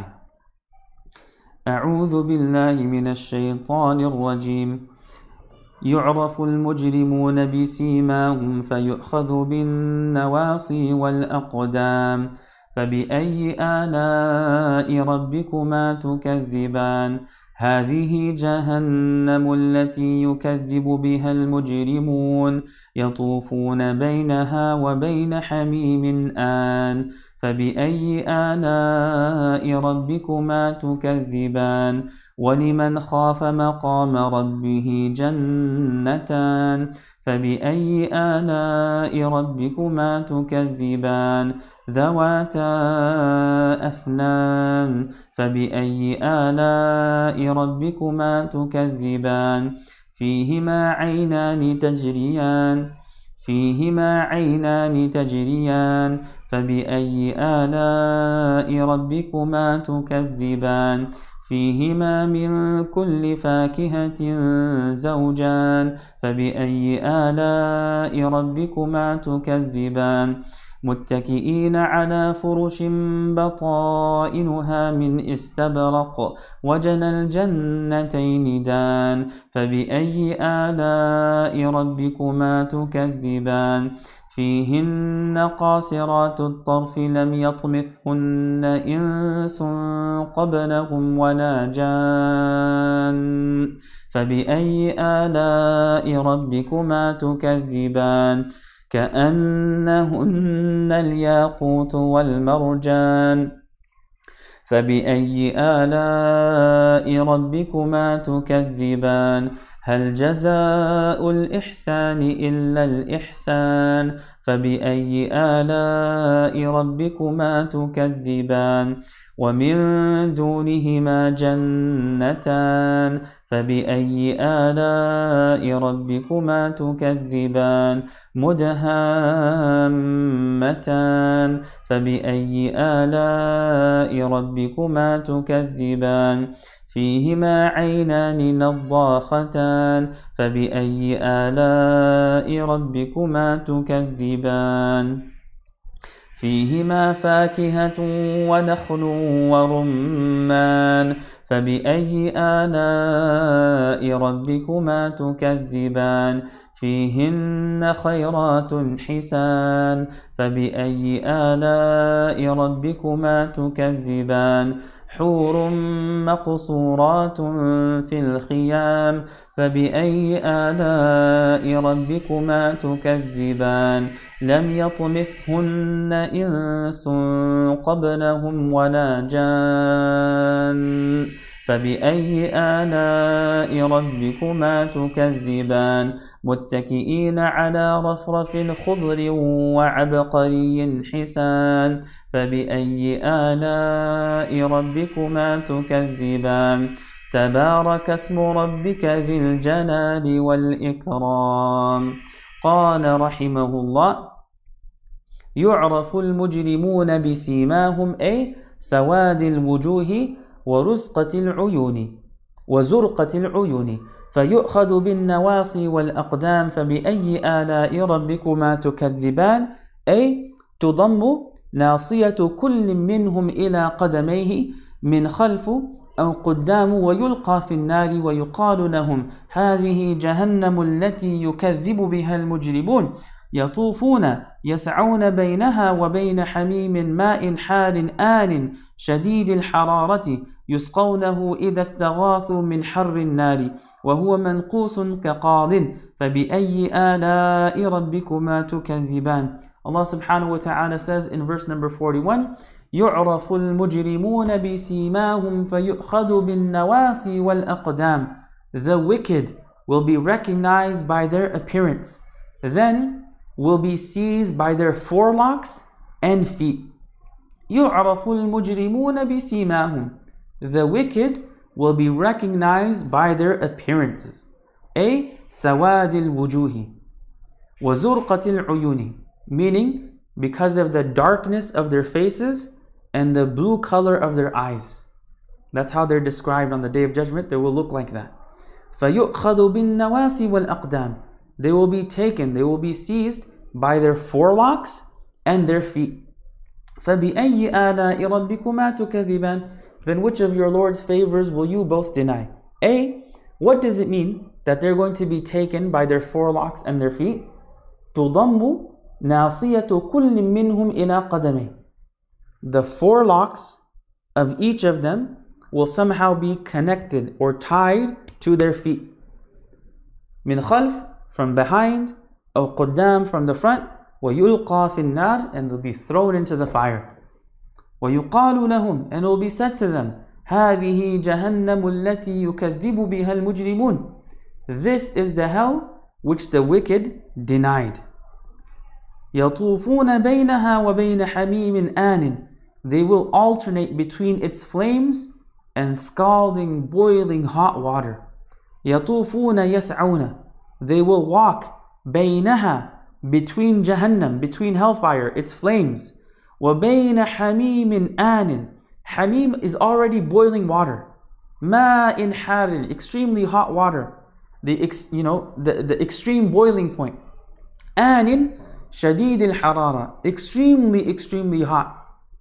أعوذ بالله من الشيطان الرجيم. يعرف المجرمون بسيماهم فيؤخذ بالنواصي والأقدام. فبأي آلاء ربكما تكذبان. هذه جهنم التي يكذب بها المجرمون يطوفون بينها وبين حميم آن. فبأي آلاء ربكما تكذبان. ولمن خاف مقام ربه جنتان. فبأي آلاء ربكما تكذبان. ذواتا أفنان. فبأي آلاء ربكما تكذبان. فيهما عينان تجريان. فيهما عينان تجريان. فبأي آلاء ربكما تكذبان. فيهما من كل فاكهة زوجان. فبأي آلاء ربكما تكذبان. متكئين على فرش بطائنها من استبرق وجنى الجنتين دان. فبأي آلاء ربكما تكذبان. فيهن قاصرات الطرف لم يطمثهن إنس قبلهم ولا جان. فبأي آلاء ربكما تكذبان. كأنهن الياقوت والمرجان. فبأي آلاء ربكما تكذبان. هل جزاء الإحسان إلا الإحسان. فبأي آلاء ربكما تكذبان. ومن دونهما جنتان. فبأي آلاء ربكما تكذبان. مدهامتان. فبأي آلاء ربكما تكذبان. فيهما عينان نضاختان. فبأي آلاء ربكما تكذبان. فيهما فاكهة ونخل ورمان. فبأي آلاء ربكما تكذبان. فيهن خيرات حسان فبأي آلاء ربكما تكذبان حور مقصورات في الخيام فبأي آلاء ربكما تكذبان لم يطمثهن إنس قبلهم ولا جان فبأي آلاء ربكما تكذبان متكئين على رفرف خضر وعبقري حسان فبأي آلاء ربكما تكذبان تبارك اسم ربك ذي الجلال والإكرام قال رحمه الله يعرف المجرمون بسيماهم أي سواد الوجوه ورزقة العيون وزرقة العيون فيؤخذ بالنواصي والأقدام فبأي آلاء ربكما تكذبان أي تضم ناصية كل منهم إلى قدميه من خلف أو قدام ويلقى في النار ويقال لهم هذه جهنم التي يكذب بها المجرمون يطوفون يسعون بينها وبين حميم ماء حار آن شديد الحرارة يسقونه إذا استغاثوا من حر النار وهو منقوس كقاض فبأي آلاء ربكما تكذبان. Allah subhanahu wa ta'ala says in verse number 41 يعرف المجرمون بسيماهم فيؤخذ بالنواسي والأقدام. The wicked will be recognized by their appearance, then will be seized by their forelocks and feet. يعرف المجرمون بسيماهم. The wicked will be recognized by their appearances. A سواد الوجوه وزرقة العيون, meaning because of the darkness of their faces and the blue color of their eyes. That's how they're described on the Day of Judgment. They will look like that. فَيُؤْخَذُ بِالنَّوَاسِ وَالْأَقْدَامِ. They will be taken, they will be seized by their forelocks and their feet. فَبِأَيِّ آلَاءِ رَبِّكُمَا تُكَذِّبَانِ. Then which of your Lord's favors will you both deny? A. What does it mean that they're going to be taken by their forelocks and their feet? تُضَمُّ نَاصِيَةُ كُلٍّ مِّنْهُمْ إِلَىٰ قَدَمَيْهِ. The forelocks of each of them will somehow be connected or tied to their feet. من خلف, from behind, أو قدام, from the front, ويلقى في النار, and they'll be thrown into the fire. ويقال لهم, and it will be said to them, هذه جهنم التي يكذب بها المجرمون. This is the hell which the wicked denied. يطوفون بينها وبين حميم آن. They will alternate between its flames and scalding, boiling hot water. يطوفون يسعون. They will walk بينها, between Jahannam, between hellfire, its flames. وبين حميم آن. Hamim is already boiling water. ماء حار, extremely hot water. The extreme boiling point. آن شديد الحرارة, extremely hot.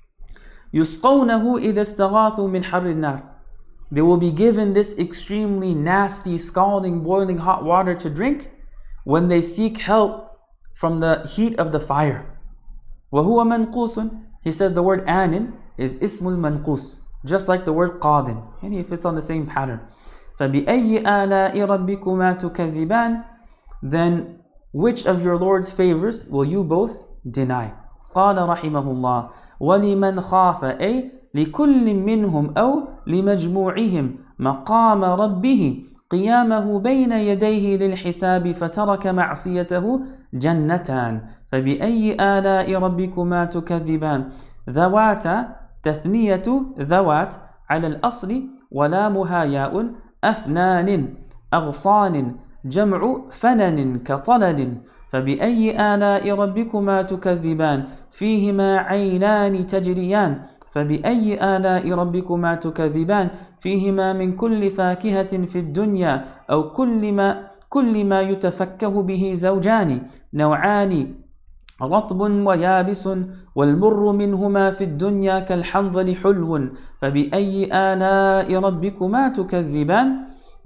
يسقونه إذا استغاثوا من حر النار. They will be given this extremely nasty, scalding, boiling hot water to drink when they seek help from the heat of the fire. وهو منقوس. He said the word آن is اسم المنقوس, just like the word قادٍ, and if it's on the same pattern. فبأي آلاء ربكما تكذبان. Then which of your Lord's favors will you both deny? قال رحمه الله ولمن خاف أي لكل منهم أو لمجموعهم مقام ربه قيامه بين يديه للحساب فترك معصيته جنتان. فبأي آلاء ربكما تكذبان. ذوات تثنية ذوات على الأصل ولامها ياء أفنان أغصان جمع فنن كطلل. فبأي آلاء ربكما تكذبان. فيهما عينان تجريان. فبأي آلاء ربكما تكذبان. فيهما من كل فاكهة في الدنيا أو كل ما يتفكه به زوجان نوعان رطب ويابس والمر منهما في الدنيا كالحنظل حلو. فبأي آلاء ربكما تكذبان.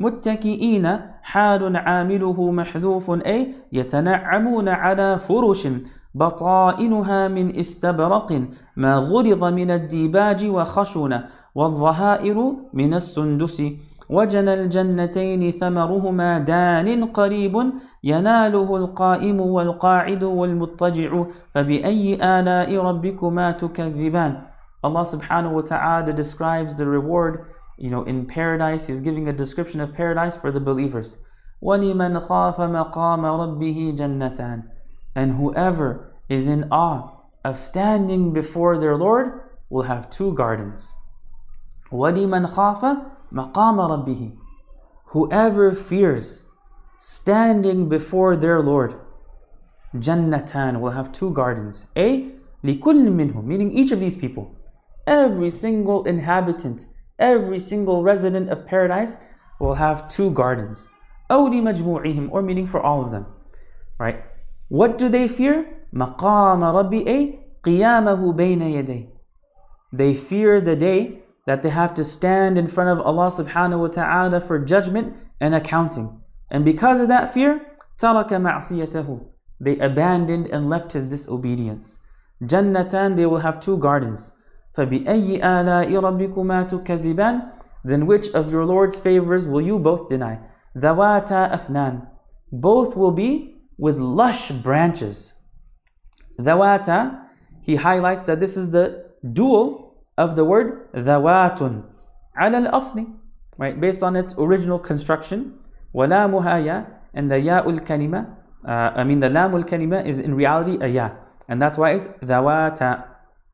متكئين حال عامله محذوف أي يتنعمون على فرش بطائنها من استبرق ما غرض من الديباج وخشن والظهائر من السندس وجنى الجنتين ثمرهما دان قريب يناله القائم والقاعد والمضطجع فبأي آلاء ربكما تكذبان. Allah subhanahu wa ta'ala describes the reward, in paradise. He's giving a description of paradise for the believers. وَلِمَنْ خَافَ مَقَامَ رَبِّهِ جَنَّتَانِ. And whoever is in awe of standing before their Lord will have two gardens. وَلِمَنْ خَافَ مَقَامَ رَبِّهِ. Whoever fears standing before their Lord, جَنَّتَانِ, will have two gardens. لِكُلٍّ مِّنْهُمْ, meaning each of these people. Every single inhabitant, every single resident of paradise will have two gardens. أَوْ لِمَجْمُوعِهِمْ, or meaning for all of them. Right? What do they fear? مَقَامَ رَبِّهِ قِيَامَهُ بَيْنَ يَدَيْهِ. They fear the day that they have to stand in front of Allah subhanahu wa ta'ala for judgment and accounting. And because of that fear, تَرَكَ مَعْصِيَتَهُ. They abandoned and left His disobedience. جَنَّتَانِ, they will have two gardens. فَبِأَيِّ آلَاءِ رَبِّكُمَا تُكَذِّبَانِ. Then which of your Lord's favors will you both deny? ذَوَاتَا أَفْنَانِ. Both will be with lush branches. ذَوَاتَا, he highlights that this is the dual of the word ذَوَاتٌ عَلَى الْأَصْلِ, right, based on its original construction. وَلَامُهَا يَا, and the ya'ul kalima, the lamul kalima is in reality a ya, and that's why it's ذَوَاتَا.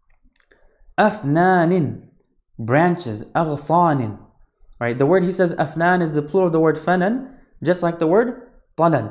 أَفْنَانٍ, branches. أَغْصَانٍ, right, the word he says أَفْنَان is the plural of the word fanan, just like the word طَلَل,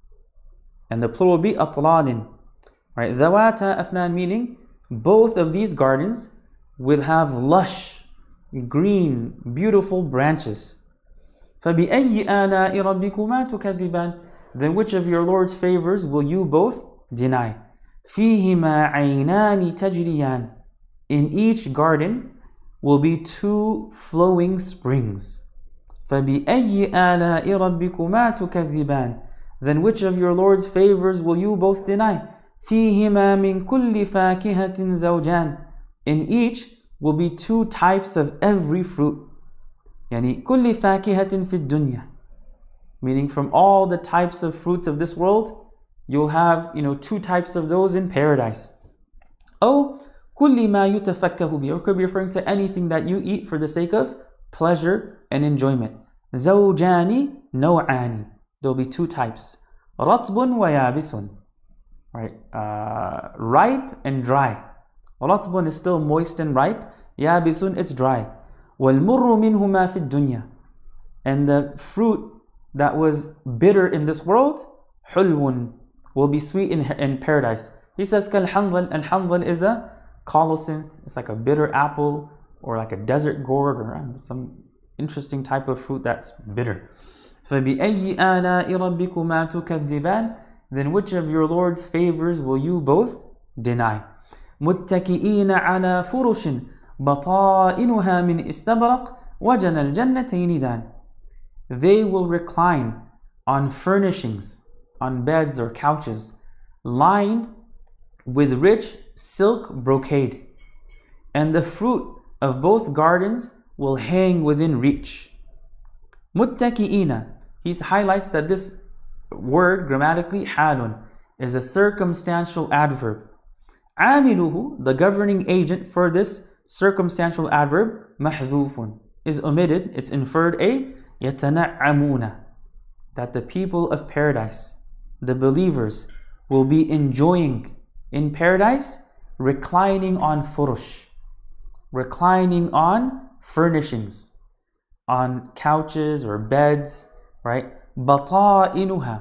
and the plural will be أَطْلَالٍ, right. ذَوَاتَا أَفْنَان, meaning both of these gardens will have lush, green, beautiful branches. فَبِأَيِّ آلَاءِ رَبِّكُمَا تُكَذِّبَانِ. Then which of your Lord's favors will you both deny? فِيهِمَا عَيْنَانِ تَجْرِيَانِ. In each garden will be two flowing springs. فَبِأَيِّ آلَاءِ رَبِّكُمَا تُكَذِّبَانِ. Then which of your Lord's favors will you both deny? فِيهِمَا مِنْ كُلِّ فَاكِهَةٍ زَوْجَانِ. In each will be two types of every fruit. يعني كُلِّ فَاكِهَةٍ فِي الدُّنْيَا, meaning from all the types of fruits of this world, you'll have two types of those in paradise. أو كُلِّ مَا يُتَفَكَّهُ بِهِ, or could be referring to anything that you eat for the sake of pleasure and enjoyment. زَوْجَانِ نَوْعَانِ. There will be two types. رَطْبٌ وَيَابِسٌ, right, ripe and dry. رَطْبٌ is still moist and ripe. يَابِسٌ, it's dry. وَالْمُرُّ مِنْهُمَا فِي الدُّنْيَا. And the fruit that was bitter in this world, حُلْوٌ, will be sweet in paradise. He says كَالْحَنْظَلِ. Al-hanzal is a colocynth. It's like a bitter apple or like a desert gourd or some interesting type of fruit that's bitter. فَبِأَيِّ آلَاءِ رَبِّكُمَا تُكَذِّبَانِ. Then which of your Lord's favors will you both deny? مُتَّكِئِينَ عَلَى فُرُشٍ بَطَائِنُهَا مِنْ إِسْتَبْرَقٍ وَجَنَى الْجَنَّتَيْنِ دَانٍ. They will recline on furnishings, on beds or couches, lined with rich silk brocade, and the fruit of both gardens will hang within reach. مُتَّكِئِينَ, he highlights that this word grammatically, حَالٌ, is a circumstantial adverb. عامله, the governing agent for this circumstantial adverb, محذوف, is omitted. It's inferred يتنعمون, that the people of paradise, the believers, will be enjoying in paradise, reclining on furush, reclining on furnishings, on couches or beds, right? بطائنها,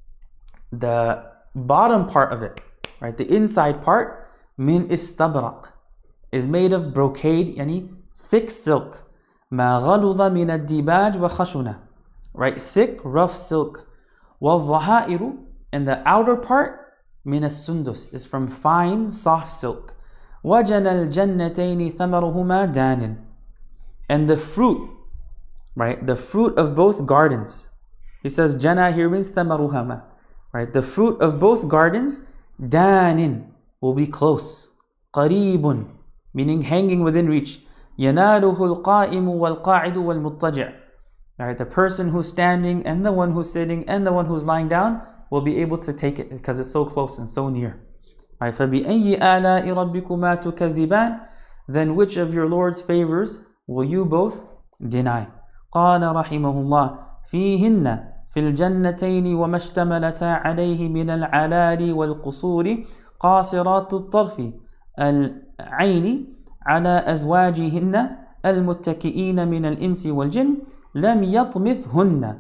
the bottom part of it, right, the inside part, min istabraq, is made of brocade, yani thick silk. ما غلظ من الديباج وخشنة, right, thick, rough silk. والظهائر, and the outer part, من السندس, is from fine, soft silk. وجنى الجنتين ثمرهما دان, and the fruit right? The fruit of both gardens. He says jana here means thamaruhama, right? The fruit of both gardens, danin, will be close. Qareebun, meaning hanging within reach. يناله القائم والقاعد والمضطجع. Right, the person who's standing and the one who's sitting and the one who's lying down will be able to take it because it's so close and so near. Right, فَبِأَيِّ آلَاءِ رَبِّكُمَا تُكَذِّبَانِ. Then which of your Lord's favors will you both deny? قال رحمه الله فيهن في الجنتين وما اشتملتا عليه من العلال والقصور قاصرات الطرف العين على أزواجهن المتكئين من الإنس والجن لم يطمثهن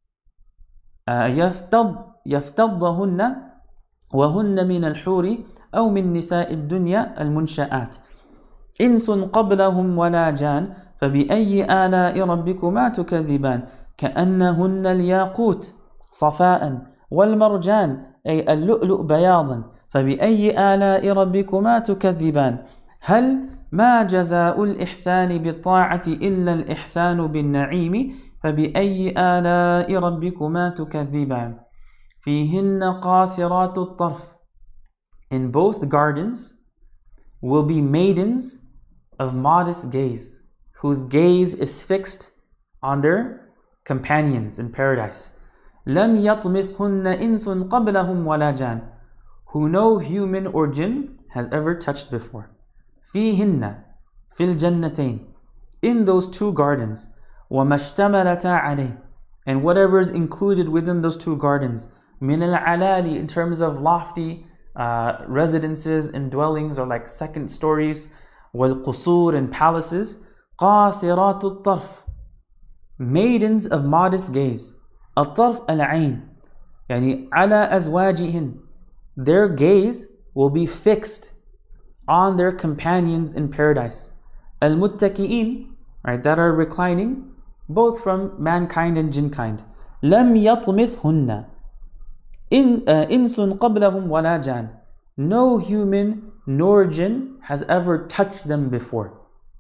يفتضهن وهن من الحور أو من نساء الدنيا المنشآت إنس قبلهم ولا جان فبأي آلاء ربكما تكذبان كأنهن الياقوت صفاء والمرجان أي اللؤلؤ بياضا فبأي آلاء ربكما تكذبان هل ما جزاء الإحسان بالطاعة إلا الإحسان بالنعيم فبأي آلاء ربكما تكذبان فيهن قاصرات الطرف. In both gardens will be maidens of modest gaze, whose gaze is fixed on their companions in paradise. لم يطمثهن إنس قبلهم ولا جان, who no human or jinn has ever touched before. فيهن في الجنتين, in those two gardens, وما اشتملتا عليه, and whatever is included within those two gardens, من العلال, in terms of lofty residences and dwellings or like second stories, والقصور, and palaces, قاصرات الطرف, maidens of modest gaze. الطرف العين, يعني على أزواجهن, their gaze will be fixed on their companions in paradise. المتكئين, right, that are reclining, both from mankind and jinnkind. لم يطمثهن إنس قبلهم ولا جان, no human nor jinn has ever touched them before.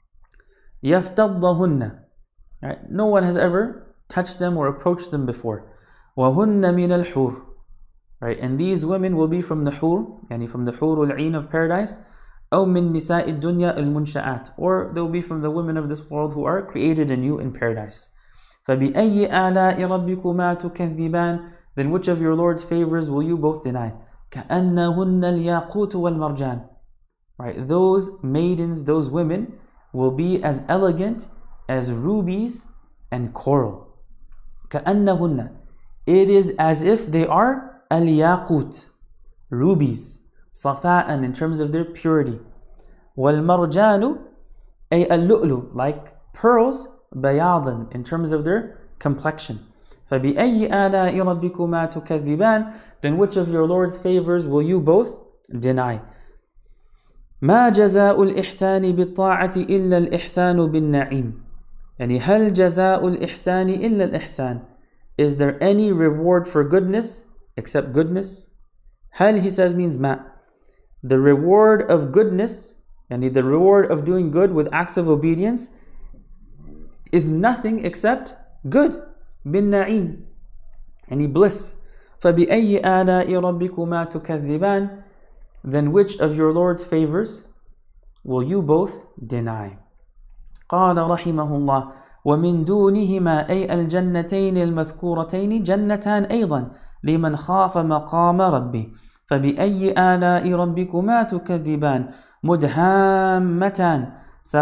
يفتضهن, right, no one has ever touched them or approached them before. وهن من الحور, right, and these women will be from the hur, yani from the hur al-ain of paradise, أو من نساء الدنيا المنشآت, or they will be from the women of this world who are created anew in paradise. فبأي آلاء ربكما تكذبان. Then which of your Lord's favors will you both deny? كأنهن الياقوت والمرجان, right, those maidens, those women will be as elegant as rubies and coral. كأنهن, it is as if they are al-yaqut, rubies, صفاء, in terms of their purity, والمرجان أي اللؤلؤ, like pearls, بياضا, in terms of their complexion. فبأي آلاء ربكما تكذبان. Then which of your Lord's favors will you both deny? ما جزاء الإحسان بالطاعة إلا الإحسان بالنعيم. يعني هل جزاء الإحسان إلا الإحسان, is there any reward for goodness except goodness? هل, he says, means ma. The reward of goodness, and the reward of doing good with acts of obedience, is nothing except good. Bin na'im, any bliss. فَبِأَيِّ آلَاءِ رَبِّكُمَا تُكَذِّبَانِ. Then which of your Lord's favors will you both deny? قال رحمه الله ومن دونهما أي الجنتين المذكورتين جنتان أيضا لمن خاف مقام ربه فبأي آلاء ربكما تكذبان مدهامتان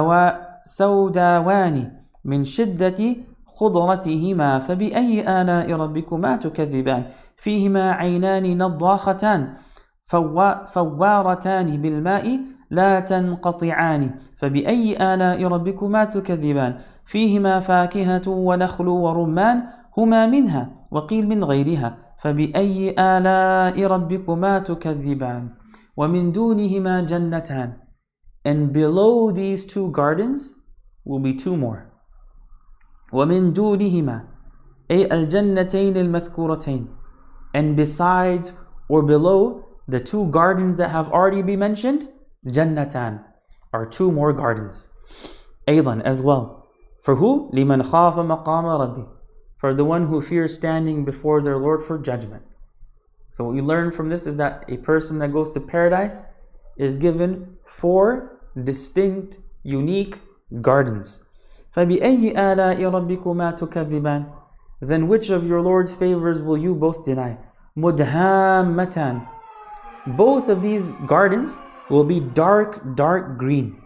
سوداوان من شدة خضرتهما فبأي آلاء ربكما تكذبان فيهما عينان نضاختان فوارتان بالماء لا تنقطعان فبأي آلاء ربكما تكذبان فيهما فاكهة ونخل ورمان هما منها وقيل من غيرها فبأي آلاء ربكما تكذبان ومن دونهما جنتان. And below these two gardens will be two more. ومن دونهما أي الجنتين المذكورتين. And besides or below the two gardens that have already been mentioned, jannatan, are two more gardens. أيضا, as well. For who? لِمَنْ خَافَ مَقَامَ رَبِّهِ. For the one who fears standing before their Lord for judgment. So what we learn from this is that a person that goes to paradise is given 4 distinct, unique gardens. فَبِأَيِّ آلَاءِ رَبِّكُمَا تُكَذِّبَانِ. Then which of your Lord's favors will you both deny? مُدْهَامَّتَانِ. Both of these gardens will be dark green.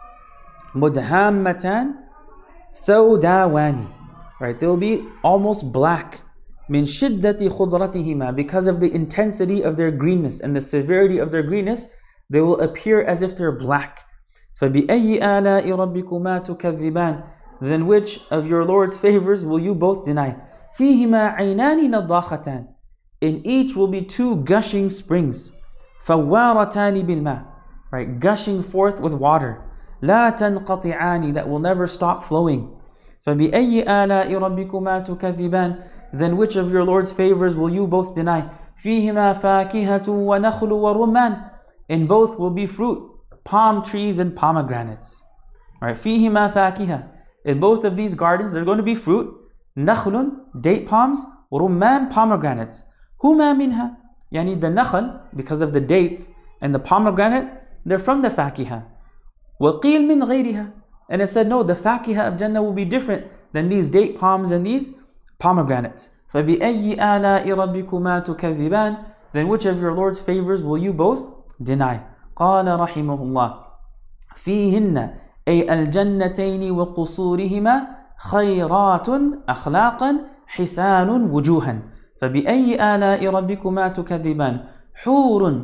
مُدْهَامَّتَانِ سَوْدَاوَانِ. Right, they will be almost black. مِنْ شِدَّةِ خُضْرَتِهِمَا. Because of the intensity of their greenness and the severity of their greenness, they will appear as if they're black. فَبِأَيِّ آلَاءِ رَبِّكُمَا تُكَذِّبَانِ. Then which of your Lord's favors will you both deny? فِيهِمَا عَيْنَانِ نَضَّاخَتَانِ. In each will be 2 gushing springs. فَوَّارَتَانِ بِالْمَاءِ. Right, gushing forth with water. لَا تَنْقَطِعَانِ. That will never stop flowing. فَبِأَيِّ آلَاءِ رَبِّكُمَا تُكَذِّبَانِ. Then which of your Lord's favors will you both deny? فِيهِمَا فَاكِهَةٌ وَنَخْلُ وَرُمَّانٌ. In both will be fruit, palm trees and pomegranates. Right, فِيهِمَا فَاكِهَةٌ. In both of these gardens, there are going to be fruit, nakhlun, date palms, rumman, pomegranates. Huma minha, yani the nakhl, because of the dates, and the pomegranate, they're from the fakiha. Waqil min ghayriha. And it said, no, the fakiha of Jannah will be different than these date palms and these pomegranates. فَبِأَيِّ آلَاءِ رَبِّكُمَا تُكَذِّبَانِ. Then which of your Lord's favors will you both deny? قال رحمه الله فِيهِنَّ أي الجنتين وقصورهما خيرات أخلاقا حسان وجوها. فبأي آلاء ربكما تكذبان. حور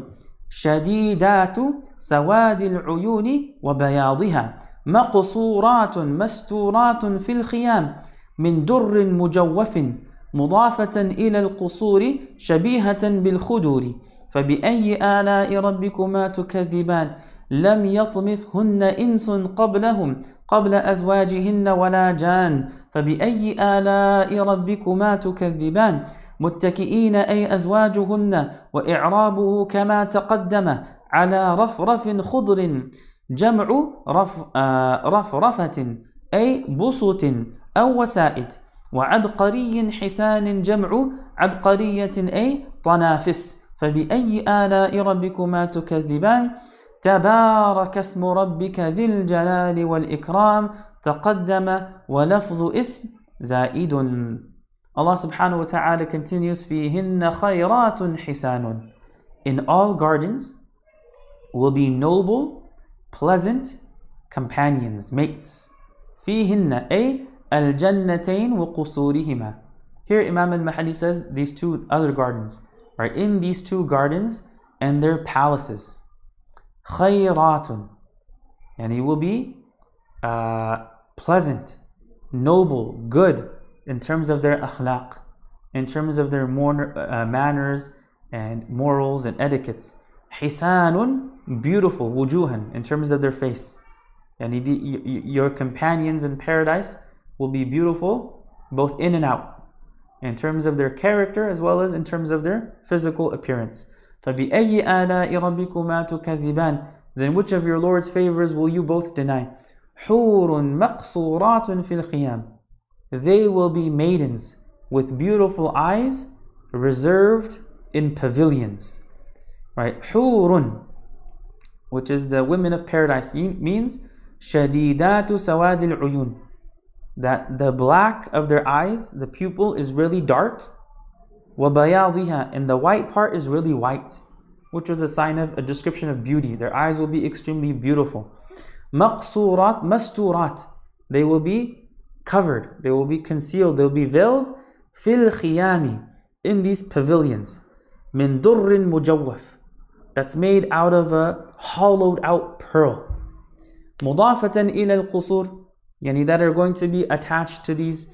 شديدات سواد العيون وبياضها مقصورات مستورات في الخيام من در مجوف مضافة إلى القصور شبيهة بالخدور. فبأي آلاء ربكما تكذبان. لم يطمثهن إنس قبلهم قبل أزواجهن ولا جان. فبأي آلاء ربكما تكذبان. متكئين أي أزواجهن وإعرابه كما تقدم على رفرف خضر جمع رفرفة أي بسط أو وسائد. وعبقري حسان جمع عبقرية أي طنافس. فبأي آلاء ربكما تكذبان. تبارك اسم ربك ذي الجلال والإكرام تقدم ولفظ اسم زائد. Allah subhanahu wa ta'ala continues, فِيهِنَّ خَيْرَاتٌ حِسَانٌ. In all gardens will be noble, pleasant companions, mates. فِيهِنَّ أي الْجَنَّتَيْن وَقُصُورِهِمَا. Here Imam al-Mahali says these 2 other gardens. Right, in these 2 gardens and their palaces. خَيْرَاتٌ. And he will be pleasant, noble, good, in terms of their akhlaq, in terms of their manners and morals and etiquettes. Hisanun, beautiful, wujuhan, in terms of their face. And your companions in paradise will be beautiful both in and out, in terms of their character as well as in terms of their physical appearance. فَبِأَيِّ آلَاءِ رَبِّكُمَا تُكَذِّبَانِ. Then which of your Lord's favors will you both deny? حُورٌ مَقْصُورَاتٌ فِي الْخِيَامِ. They will be maidens with beautiful eyes reserved in pavilions. Right? Hurun, which is the women of paradise, means shadidatu sawadil uyun. That the black of their eyes, the pupil is really dark. Wabayadiha, and the white part is really white, which was a sign of a description of beauty. Their eyes will be extremely beautiful. Maqsurat masturat. They will be covered, they will be concealed, they will be veiled. Fil khiyami, in these pavilions. Min durrin mujawwaf, that's made out of a hollowed out pearl. Mudafatan ila al-qusur, yani that are going to be attached to these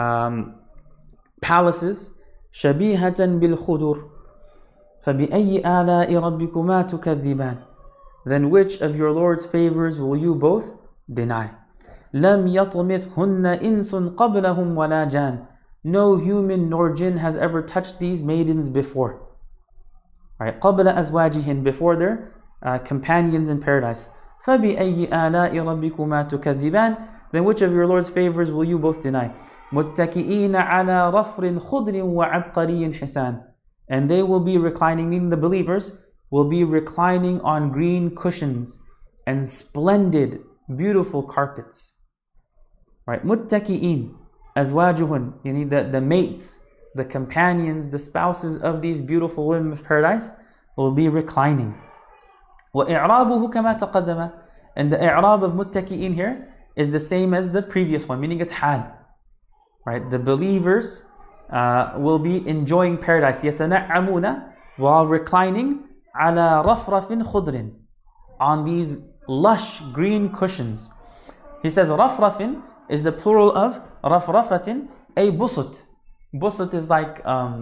palaces. Shabihatan bil khudur. فَبِأَيِّ آلَاءِ رَبِّكُمَا تُكَذِّبَانِ. Then which of your Lord's favors will you both deny? لَمْ يَطْمِثْهُنَّ إِنسٌ قَبْلَهُمْ وَلَا جَانٌ. No human nor jinn has ever touched these maidens before. Right? قَبْلَ أَزْوَاجِهِنْ, before their companions in paradise. فَبِأَيِّ آلَاءِ رَبِّكُمَا تُكَذِّبَانِ. then which of your Lord's favors will you both deny? مُتَّكِئِينَ عَلَى رَفْرٍ خُضْرٍ وَعَبْقَرِيٍّ حِسَانٍ. And they will be reclining, meaning the believers will be reclining on green cushions and splendid, beautiful carpets. Right? مُتَّكِئِينَ أَزْوَاجُهُنْ, yani the mates, the companions, the spouses of these beautiful women of paradise will be reclining. وَإِعْرَابُهُ كَمَا تَقَدَّمَ. And the i'rab of مُتَّكِئِينَ here is the same as the previous one, meaning it's hal. Right? The believers will be enjoying paradise. يَتَنَعَّمُونَ, while reclining عَلَى رَفْرَفٍ خُضْرٍ, on these lush green cushions. He says رَفْرَفٍ is the plural of رَفْرَفَةٍ, a busut. Busut is like,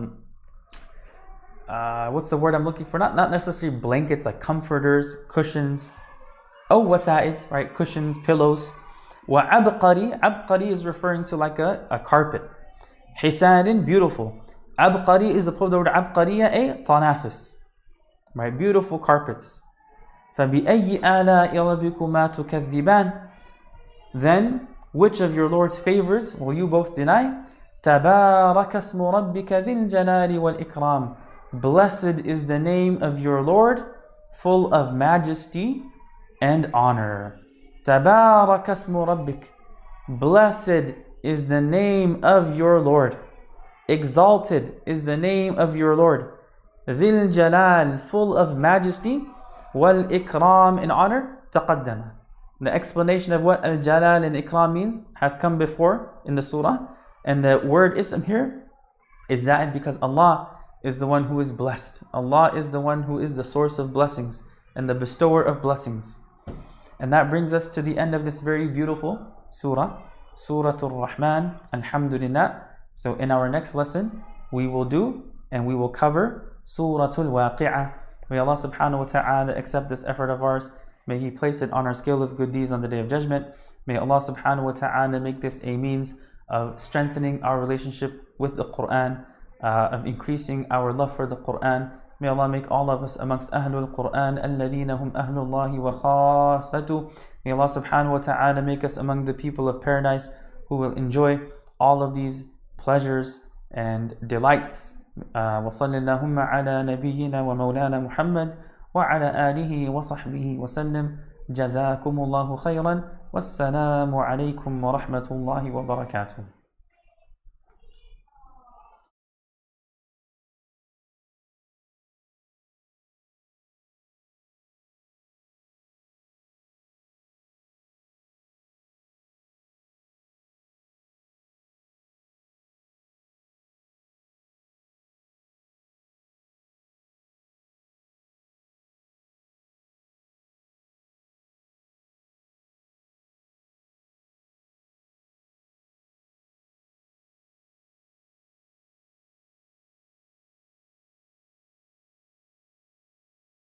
what's the word I'm looking for? Not necessarily blankets, like comforters, cushions. Oh, wasa'id, right? Cushions, pillows. وَعَبْقَرِي, abqari is referring to like a carpet. حِسَانٍ, beautiful. Abqari is the plural word abqariya, a tanafis. Right? Beautiful carpets. فَبِأَيِّ آلَاءِ رَبِّكُمَا تُكَذِّبَانِ. Then, which of your Lord's favors will you both deny? تَبَارَكَ اسْمُ رَبِّكَ ذِي الْجَلَالِ وَالْإِكْرَامِ. Blessed is the name of your Lord, full of majesty and honor. تَبَارَكَ اسْمُ رَبِّكَ. Blessed is the name of your Lord. Exalted is the name of your Lord. ذِي الْجَلَالِ, full of majesty. وَالْإِكْرَامِ, in honor. تَقَدَّمَ. The explanation of what al-jalal and ikram means has come before in the surah. And the word ism here is that because Allah is the one who is blessed. Allah is the one who is the source of blessings and the bestower of blessings. And that brings us to the end of this very beautiful surah, Suratul Rahman, Alhamdulillah. So in our next lesson, we will do and we will cover Suratul Waqi'ah. May Allah subhanahu wa ta'ala accept this effort of ours. May He place it on our scale of good deeds on the Day of Judgment. May Allah subhanahu wa ta'ala make this a means of strengthening our relationship with the Quran, of increasing our love for the Quran. May Allah make all of us amongst Ahlul Quran, alladhina hum ahlullahi wa khasatu. May Allah subhanahu wa ta'ala make us among the people of paradise who will enjoy all of these pleasures and delights. وصلى اللهم على نبينا ومولانا محمد وعلى آله وصحبه وسلم. جزاكم الله خيرا والسلام عليكم ورحمة الله وبركاته.